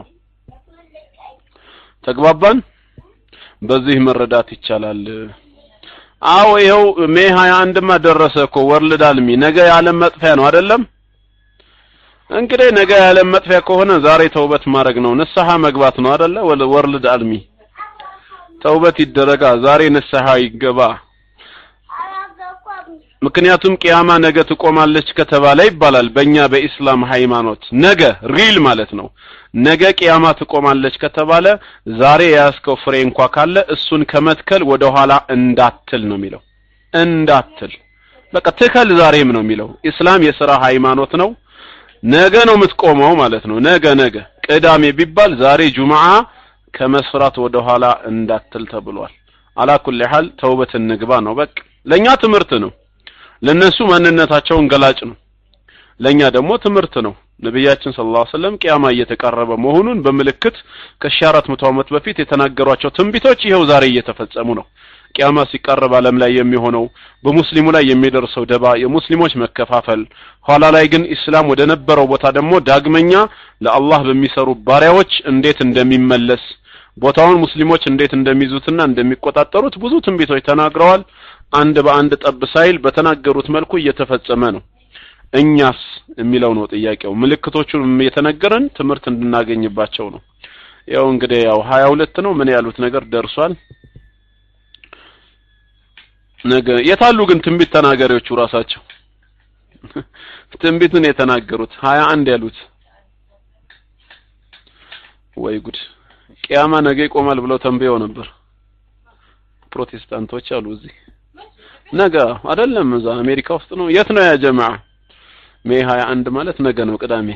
Speaker 1: ተግባባን በዚህ መረዳት ይቻላል አዎ ይሄው ሜ 21 ማደረሰ እኮ ወርልድ አልሚ ነገ ያለም መጥፊያ ነው አይደለም እንግዲህ ነገ ያለም መጥፊያ ከሆነ ዛሬ ተውበት ማድረግ ነው ንስሐ መግባት ነው አይደለ ወርልድ አልሚ ተውበት ይደረጋ ዛሬ ንስሐ ይገባ ምክንያቱም ቂያማ ነገ ትቆማለች ከተባለ ይባላል በእኛ በእስላም ሃይማኖት ነገ ሪል ማለት ነው ነገ ቂያማ ትቆማለች ከተባለ ዛሬ ያስከው ፍሬ እንኳን ካለ እሱን ከመትከል ወደ ኋላ እንዳትል ነው የሚለው እንዳትል በቃ ተከል ዛሬም ነው የሚለው እስላም የሥራ ሃይማኖት ነው ነገ ነው የምትቆመው ማለት ነው ነገ ቅዳሜ ቢባል ዛሬ ጁምዓ ከመስራት ወደ ኋላ እንዳትል ተብሏል على كل حال ተውበት እንግባ ነው በቃ ለኛ ትምርት ነው ለነሱ ማንነታቸውን ገላጭ ነው ለኛ ደግሞ ትምርት ነው ነብያችን ሰለላሁ ዐለይሂ ወሰለም ቂያማ እየተቀረበ መሆኑን በመልእክት ከ400 ዓመት በፊት የተናገሯቸው ትንቢቶች ይሄው ዛሬ እየተፈጸሙ ነው ቂያማ ሲቀርብ ዓለም ላይ የሚሆነው በሙስሊሙ ላይ የሚደርሰው ደባ የሙስሊሞች መከፋፈል ኋላ ላይ ግን እስላም ወደ ነበረው ቦታ ደግሞ ዳግመኛ ለአላህ በሚሰሩ ባሪያዎች እንዴት እንደሚመለስ ቦታውን ሙስሊሞች እንዴት እንደሚይዙትና እንደሚቆጣጠሩት ብዙ ትንቢቶች ተናግረዋል አንድ በአንድ ጠብ ሳይል በተናገሩት መልኩ እየተፈጸመ ነው እኛስ የሚለው ነው ጥያቄው ምልክቶቹን የተነገረን ትምርት እንድናገኝባቸው ነው ያው እንግዲህ ያው 22 ነው ምን ያሉት ነገር ደርሷል ነገ የታሉ ግን ትንቢት ተናጋሪዎቹ ራሳቸው ትንቢቱን የተናገሩት 21 ያሉት ወይ ጉድ ቂያማ ነገ ይቆማል ብለው ተንበየው ነበር ፕሮቴስታንቶች አሉ እዚህ ነገ አይደለም እዛ አሜሪካ ውስጥ ነው የት ነው ያ ጀማዓ ሜይ 21 ማለት ነገ ነው ቅዳሜ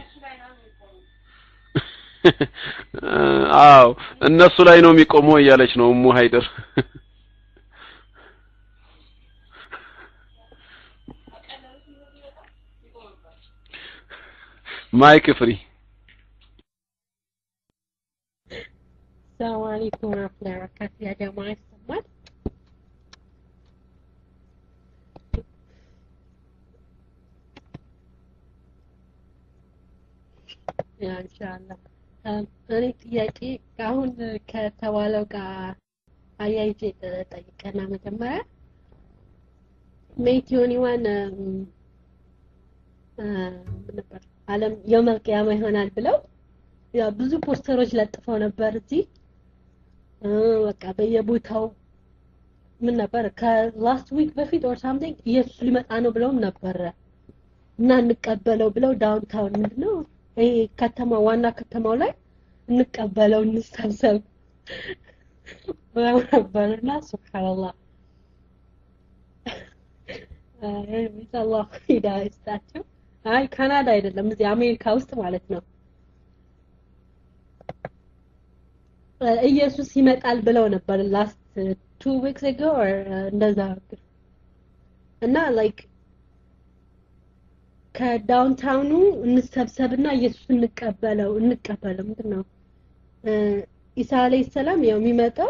Speaker 1: አው እነሱ ላይ ነው የሚቆመው እያለች ነው ኡሙ ሃይደር
Speaker 6: ማይክ ፍሪ السلام عليكم ورحمة الله وبركاته يا جماعة السمات. يا إن شاء الله. أنا ጥያቄ አሁን ከተባለው ጋር አያይዤ ጠይቀና መጀመሪያ ሜይ 21 ነበር ዓለም የውመል ቂያማ ይሆናል ብለው ያ ብዙ ፖስተሮች ለጥፈው ነበር እዚህ በቃ በየቦታው ምን ነበር ከላስት ዊክ በፊት or something ኢየሱስ ሊመጣ ነው ብለውም ነበር እና እንቀበለው ብለው ዳውንታውን ምንድነው ይሄ ከተማ ዋና ከተማው ላይ እንቀበለው እንሰብሰብ ነበርና ሱብሃንአላህ ኢንሻአላህ ሂዳያ ይስጣቸው። አይ ካናዳ አይደለም እዚህ አሜሪካ ውስጥ ማለት ነው ኢየሱስ ይመጣል ብለው ነበር last 2 weeks ago or እንደዛ እና like ከዳውንታውኑ እንሰብሰብና ኢየሱስ እንቀበለው ምንድነው ኢሳ አለይሂ ሰላም ያው የሚመጣው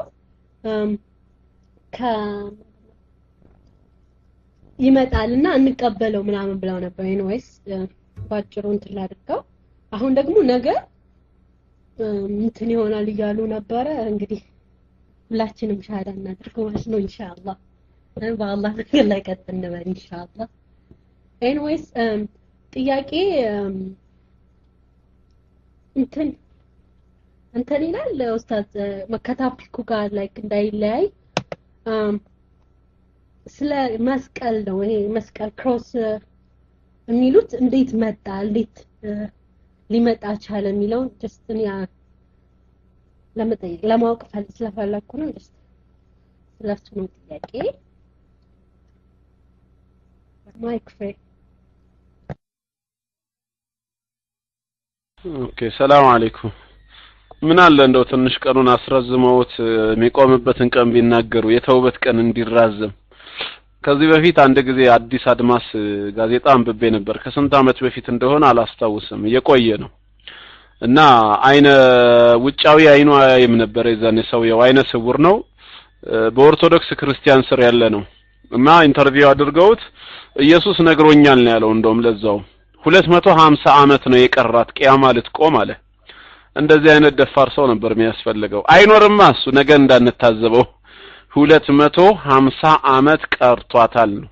Speaker 6: ይመጣልና እንቀበለው ምናምን ብለው ነበር anyways ባጭሩ እንትን ላድርገው አሁን ደግሞ ነገ እንትን ይሆናል እያሉ ነበረ እንግዲህ ሁላችንም ሻሃዳ እናድርገው ማለት ነው ኢንሻአላህ በአላህ ነገር ላይ ቀጥ እንበል ኢንሻአላህ anyways ጥያቄ እንትን ይላል ኡስታዝ መከታፒኩ ጋር ላይክ እንዳይለያይ ስለ መስቀል ነው ይሄ መስቀል ክሮስ የሚሉት እንዴት መጣ እንዴት ሊመጣ ቻለ የሚለው just እኔ ለማወቅ ስለፈለኩ ነው just ስለሱ ነው ጥያቄ ማይክ ፍሬ
Speaker 1: ኦኬ ሰላም አለይኩም ምን አለ እንደው ትንሽ ቀኑን አስረዝመውት የሚቆምበትን ቀን ቢናገሩ የተውበት ቀን እንዲራዘም ከዚህ በፊት አንድ ጊዜ አዲስ አድማስ ጋዜጣ አንብቤ ነበር ከስንት አመት በፊት እንደሆነ አላስታውስም የቆየ ነው እና አይነ ውጫዊ አይኑ አይም ነበር የዛኔ ሰውየው አይነ ስውር ነው በኦርቶዶክስ ክርስቲያን ስር ያለ ነው እና ኢንተርቪው አድርገውት ኢየሱስ ነግሮኛል ነው ያለው እንደውም ለዛው 250 አመት ነው የቀራት ቂያማ ልትቆም አለ እንደዚህ አይነት ደፋር ሰው ነበር የሚያስፈልገው አይኖርማ እሱ ነገ እንዳንታዘበው 250 አመት ቀርቷታል ነው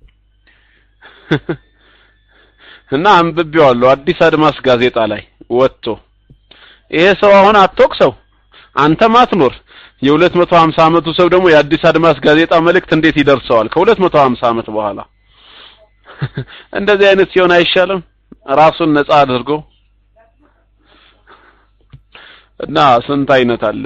Speaker 1: እና አንብቤዋለሁ አዲስ አድማስ ጋዜጣ ላይ ወጥቶ ይሄ ሰው አሁን አትወቅሰው አንተ ማትኖር የ250 አመቱ ሰው ደግሞ የአዲስ አድማስ ጋዜጣ መልእክት እንዴት ይደርሰዋል ከ250 አመት በኋላ እንደዚህ አይነት ሲሆን አይሻልም ራሱን ነፃ አድርጎ እና ስንት አይነት አለ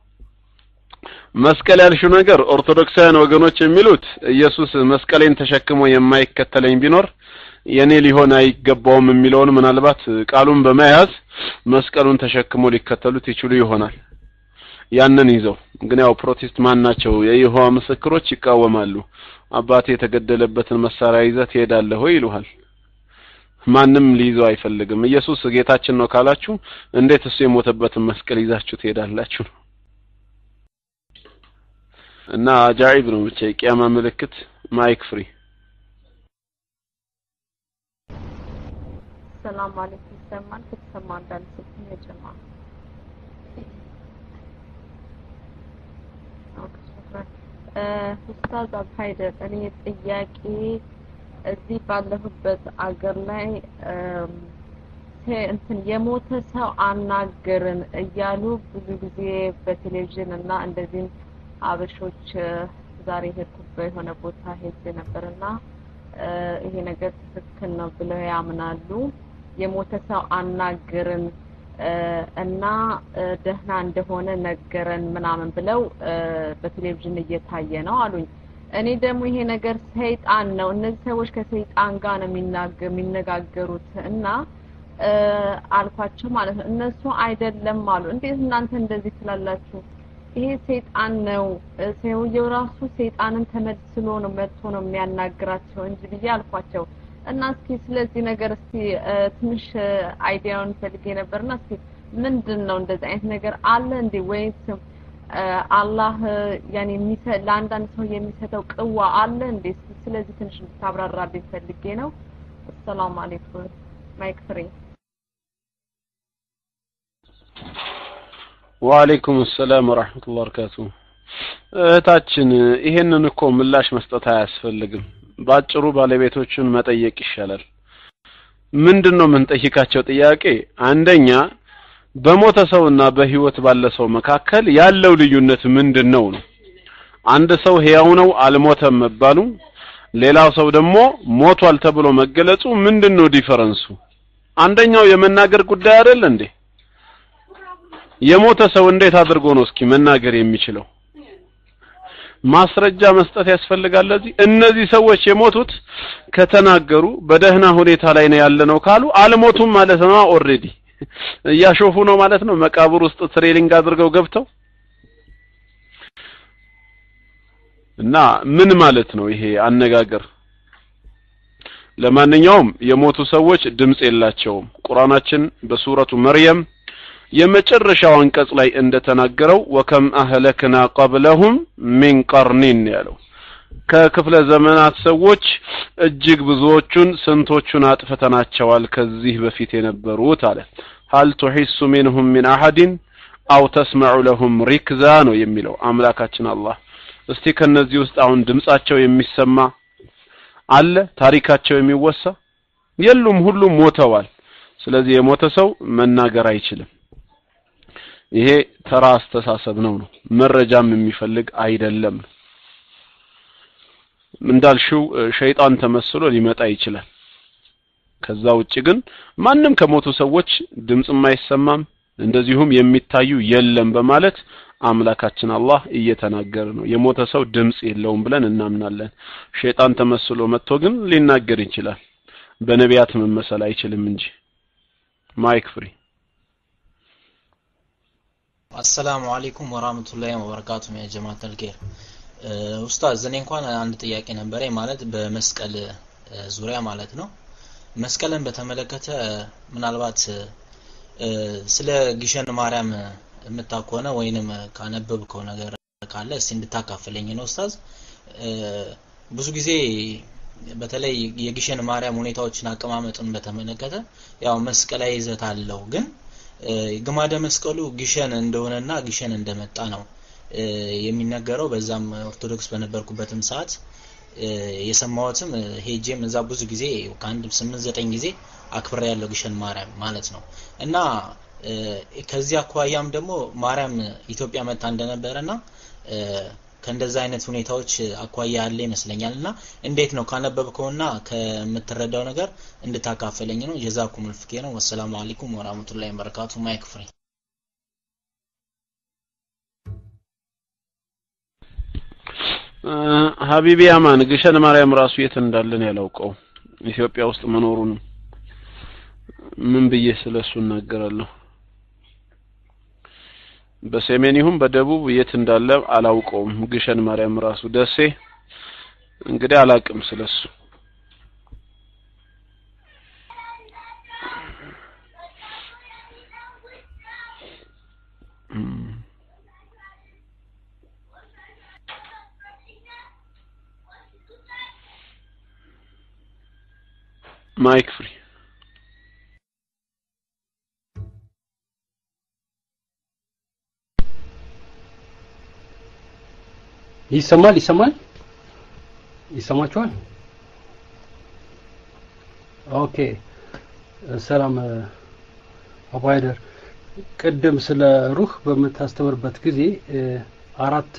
Speaker 1: መስቀል ያልሽው ነገር ኦርቶዶክሳውያን ወገኖች የሚሉት ኢየሱስ መስቀሌን ተሸክሞ የማይከተለኝ ቢኖር የኔ ሊሆን አይገባውም የሚለውን ምናልባት ቃሉን በመያዝ መስቀሉን ተሸክሞ ሊከተሉት ይችሉ ይሆናል ያንን ይዘው ግን ያው ፕሮቴስት ማናቸው የይሖዋ ምስክሮች ይቃወማሉ አባቴ የተገደለበትን መሳሪያ ይዘህ ትሄዳለህ ወይ ይሉሃል ማንንም ሊይዘው አይፈልግም ኢየሱስ ጌታችን ነው ካላችሁ እንዴት እሱ የሞተበትን መስቀል ይዛችሁ ትሄዳላችሁ እና አጃኢብ ነው ብቻ የቂያማ ምልክት ማይክ ፍሪ
Speaker 7: ሰላም አለይኩም ሰማን ከተሰማ እንዳልኩኝ የጀማ ኡስታዝ አብሃይደር እኔ ጥያቄ እዚህ ባለሁበት አገር ላይ እንትን የሞተ ሰው አናገርን እያሉ ብዙ ጊዜ በቴሌቪዥን እና እንደዚህ አበሾች ዛሬ ሄድኩበት የሆነ ቦታ ሄጄ ነበርና ይሄ ነገር ትክክል ነው ብለው ያምናሉ የሞተ ሰው አናገርን እና ደህና እንደሆነ ነገረን ምናምን ብለው በቴሌቪዥን እየታየ ነው አሉኝ እኔ ደግሞ ይሄ ነገር ሰይጣን ነው እነዚህ ሰዎች ከሰይጣን ጋር ነው የሚነጋገሩት እና አልኳቸው ማለት ነው እነሱ አይደለም አሉ እንዴት እናንተ እንደዚህ ትላላችሁ ይሄ ሰይጣን ነው ሰውየው ራሱ ሰይጣንን ተመልስሎ ነው መጥቶ ነው የሚያናግራቸው እንጂ ብዬ አልኳቸው እና እስኪ ስለዚህ ነገር እስኪ ትንሽ አይዲያውን ፈልጌ ነበርና እስኪ ምንድነው እንደዚህ አይነት ነገር አለ እንዴ ወይስ አላህ ያኔ ለአንዳንድ ሰው የሚሰጠው ቅዋ አለ እንዴ? ስለዚህ ትንሽ እንድታብራራልኝ ፈልጌ ነው። ሰላም አለይኩም ማይክ ፍሪ።
Speaker 1: ወአለይኩም ሰላም ወራህመቱላሂ ወበረካቱ። እህታችን ይሄንን እኮ ምላሽ መስጠት አያስፈልግም። ባጭሩ ባለቤቶቹን መጠየቅ ይሻላል። ምንድነው የምንጠይቃቸው ጥያቄ? አንደኛ በሞተ ሰውና በህይወት ባለ ሰው መካከል ያለው ልዩነት ምንድነው ነው? አንድ ሰው ሕያው ነው አልሞተም መባሉ፣ ሌላው ሰው ደግሞ ሞቷል ተብሎ መገለጹ ምንድነው ዲፈረንሱ? አንደኛው የመናገር ጉዳይ አይደል እንዴ? የሞተ ሰው እንዴት አድርጎ ነው እስኪ መናገር የሚችለው? ማስረጃ መስጠት ያስፈልጋል። እነዚህ ሰዎች የሞቱት ከተናገሩ በደህና ሁኔታ ላይ ነው ያለነው ካሉ አልሞቱም ማለት ነው። ኦሬዲ እያሾፉ ነው ማለት ነው። መቃብር ውስጥ ትሬሊንግ አድርገው ገብተው እና ምን ማለት ነው ይሄ አነጋገር? ለማንኛውም የሞቱ ሰዎች ድምጽ የላቸውም። ቁርአናችን በሱረቱ መርየም የመጨረሻው አንቀጽ ላይ እንደተናገረው ወከም አህለክና ቀብለሁም ሚን ቀርኒን ያለው ከክፍለ ዘመናት ሰዎች እጅግ ብዙዎቹን ስንቶቹን አጥፍተናቸዋል ከዚህ በፊት የነበሩት አለ። هل تحس منهم من احد او تسمع لهم ركزا ነው የሚለው አምላካችን አላህ። እስቲ ከነዚህ ውስጥ አሁን ድምጻቸው የሚሰማ አለ? ታሪካቸው የሚወሳ የሉም፣ ሁሉም ሞተዋል። ስለዚህ የሞተ ሰው መናገር አይችልም። ይሄ ተራ አስተሳሰብ ነው፣ መረጃም የሚፈልግ አይደለም። እንዳልሽው ሸይጣን ተመስሎ ሊመጣ ይችላል። ከዛ ውጪ ግን ማንንም ከሞቱ ሰዎች ድምጽም አይሰማም፣ እንደዚሁም የሚታዩ የለም በማለት አምላካችን አላህ እየተናገረ ነው። የሞተ ሰው ድምጽ የለውም ብለን እናምናለን። ሸይጣን ተመስሎ መጥቶ ግን ሊናገር ይችላል፣ በነቢያት መመሰል አይችልም እንጂ። ማይክ ፍሪ።
Speaker 4: አሰላሙ አለይኩም ወራህመቱላሂ ወበረካቱ ያ ጀማዓተል ኸይር። ኡስታዝ እኔ እንኳን አንድ ጥያቄ ነበረኝ፣ ማለት በመስቀል ዙሪያ ማለት ነው። መስቀልን በተመለከተ ምናልባት ስለ ግሸን ማርያም የምታውቀውና ወይንም ካነበብከው ነገር ካለ እስቲ እንድታካፍለኝ ነው ኡስታዝ። ብዙ ጊዜ በተለይ የግሸን ማርያም ሁኔታዎችን አቀማመጡን በተመለከተ ያው መስቀላዊ ይዘት አለው፣ ግን ግማደ መስቀሉ ግሸን እንደሆነና ግሸን እንደመጣ ነው የሚነገረው። በዛም ኦርቶዶክስ በነበርኩበትም ሰዓት የሰማሁትም ሄጄም እዛ ብዙ ጊዜ ከአንድ 8-9 ጊዜ አክብሬ ያለው ግሸን ማርያም ማለት ነው። እና ከዚህ አኳያም ደግሞ ማርያም ኢትዮጵያ መጣ እንደነበረና ከእንደዛ አይነት ሁኔታዎች አኳያ ያለ ይመስለኛልና እንዴት ነው ካነበብከውና ከምትረዳው ነገር እንድታካፈለኝ ነው። ጀዛኩም الفቂ ነው። ወሰላሙ አለይኩም ወራህመቱላሂ ወበረካቱ። ማይክ ፍሪ።
Speaker 1: ሀቢቢ አማን ግሸን ማርያም ራሱ የት እንዳለን ያላውቀው ኢትዮጵያ ውስጥ መኖሩን ምን ብዬ ስለሱ እናገራለሁ? በሰሜን ይሁን በደቡብ የት እንዳለ አላውቀውም። ግሸን ማርያም ራሱ ደሴ እንግዲህ አላቅም ስለሱ። ማይክ ፍሪ።
Speaker 8: ይሰማችኋል? ኦኬ ሰላም አባይደር። ቅድም ስለ ሩህ በመታስተምርበት ጊዜ አራት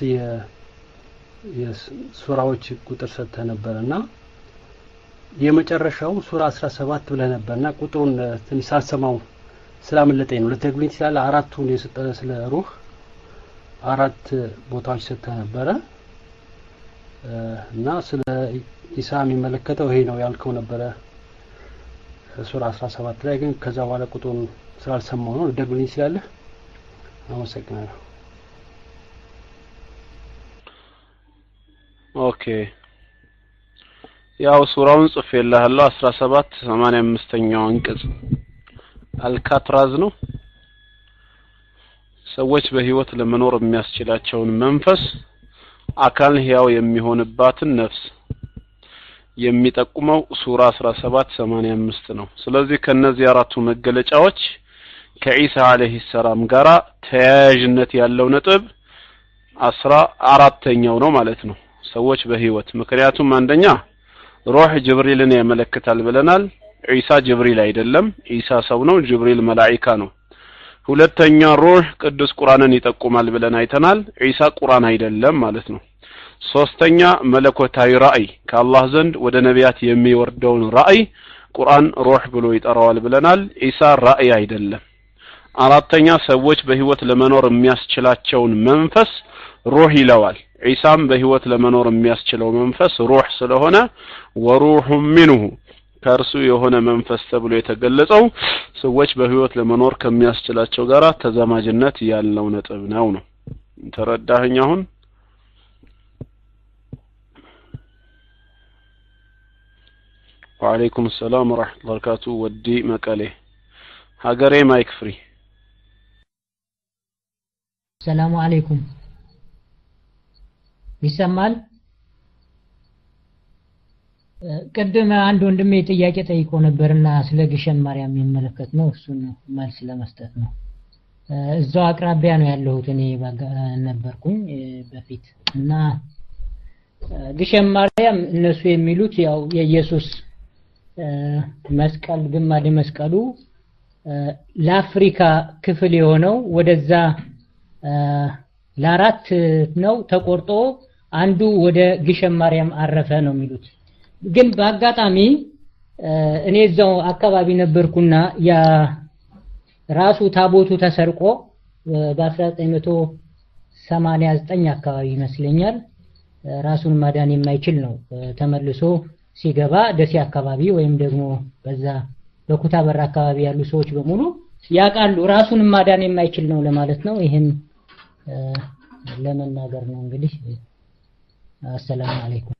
Speaker 8: የሱራዎች ቁጥር ሰጥተ ነበርና የመጨረሻው ሱራ 17 ብለ ነበርና ቁጥሩን ትንሽ ሳልሰማው ስላመለጠኝ ነው። ለተግሊት ይችላል አራቱን የሰጠ ስለ ሩህ አራት ቦታዎች ሰጥተ ነበረ እና ስለ ኢሳ የሚመለከተው ይሄ ነው ያልከው ነበረ ሱራ 17 ላይ፣ ግን ከዛ በኋላ ቁጥሩን ስላልሰማው ነው። ለተግሊት ይችላል። አመሰግናለሁ።
Speaker 1: ኦኬ ያው ሱራውን ጽፌልሃለሁ 17 85ኛው አንቀጽ አልካትራዝ ነው ሰዎች በህይወት ለመኖር የሚያስችላቸውን መንፈስ አካል ህያው የሚሆንባትን ነፍስ የሚጠቁመው ሱራ 17:85 ነው። ስለዚህ ከነዚህ አራቱ መገለጫዎች ከኢሳ አለይሂ ሰላም ጋራ ተያያዥነት ያለው ነጥብ 14ኛው ነው ማለት ነው። ሰዎች በህይወት ምክንያቱም አንደኛ ሩህ ጅብሪልን ያመለክታል ብለናል። ኢሳ ጅብሪል አይደለም፣ ኢሳ ሰው ነው፣ ጅብሪል መላእክት ነው። ሁለተኛ ሩህ ቅዱስ ቁርአንን ይጠቁማል ብለን አይተናል። ኢሳ ቁርአን አይደለም ማለት ነው። ሶስተኛ መለኮታዊ ራእይ ከአላህ ዘንድ ወደ ነቢያት የሚወርደውን ራእይ ቁርአን ሩህ ብሎ ይጠራዋል ብለናል። ኢሳ ራእይ አይደለም። አራተኛ ሰዎች በህይወት ለመኖር የሚያስችላቸውን መንፈስ ሩህ ይለዋል። ኢሳም በህይወት ለመኖር የሚያስችለው መንፈስ ሩህ ስለሆነ ወሩሁ ሚንሁ ከእርሱ የሆነ መንፈስ ተብሎ የተገለጸው ሰዎች በህይወት ለመኖር ከሚያስችላቸው ጋራ ተዛማጅነት ያለው ነጥብ ነው። ተረዳኸኝ አሁን? ወአለይኩም ሰላም ወራህመቱላሂ ወበረካቱ። ወዲ መቀሌ ሀገሬ ማይክ ፍሪ።
Speaker 9: ሰላም አለይኩም ይሰማል? ቅድም አንድ ወንድሜ ጥያቄ ጠይቆ ነበርና ስለ ግሸን ማርያም የሚመለከት ነው። እሱን መልስ ለመስጠት ነው። እዛው አቅራቢያ ነው ያለሁት እኔ ነበርኩኝ በፊት እና ግሸን ማርያም እነሱ የሚሉት ያው የኢየሱስ መስቀል ግማደ መስቀሉ ለአፍሪካ ክፍል የሆነው ወደዛ ለአራት ነው ተቆርጦ አንዱ ወደ ግሸን ማርያም አረፈ ነው የሚሉት። ግን በአጋጣሚ እኔ እዛው አካባቢ ነበርኩና ያ ራሱ ታቦቱ ተሰርቆ በ1989 አካባቢ ይመስለኛል ራሱን ማዳን የማይችል ነው ተመልሶ ሲገባ ደሴ አካባቢ ወይም ደግሞ በዛ በኩታበር አካባቢ ያሉ ሰዎች በሙሉ ያቃሉ ራሱን ማዳን የማይችል ነው ለማለት ነው። ይሄን ለመናገር ነው እንግዲህ። አሰላሙ አለይኩም።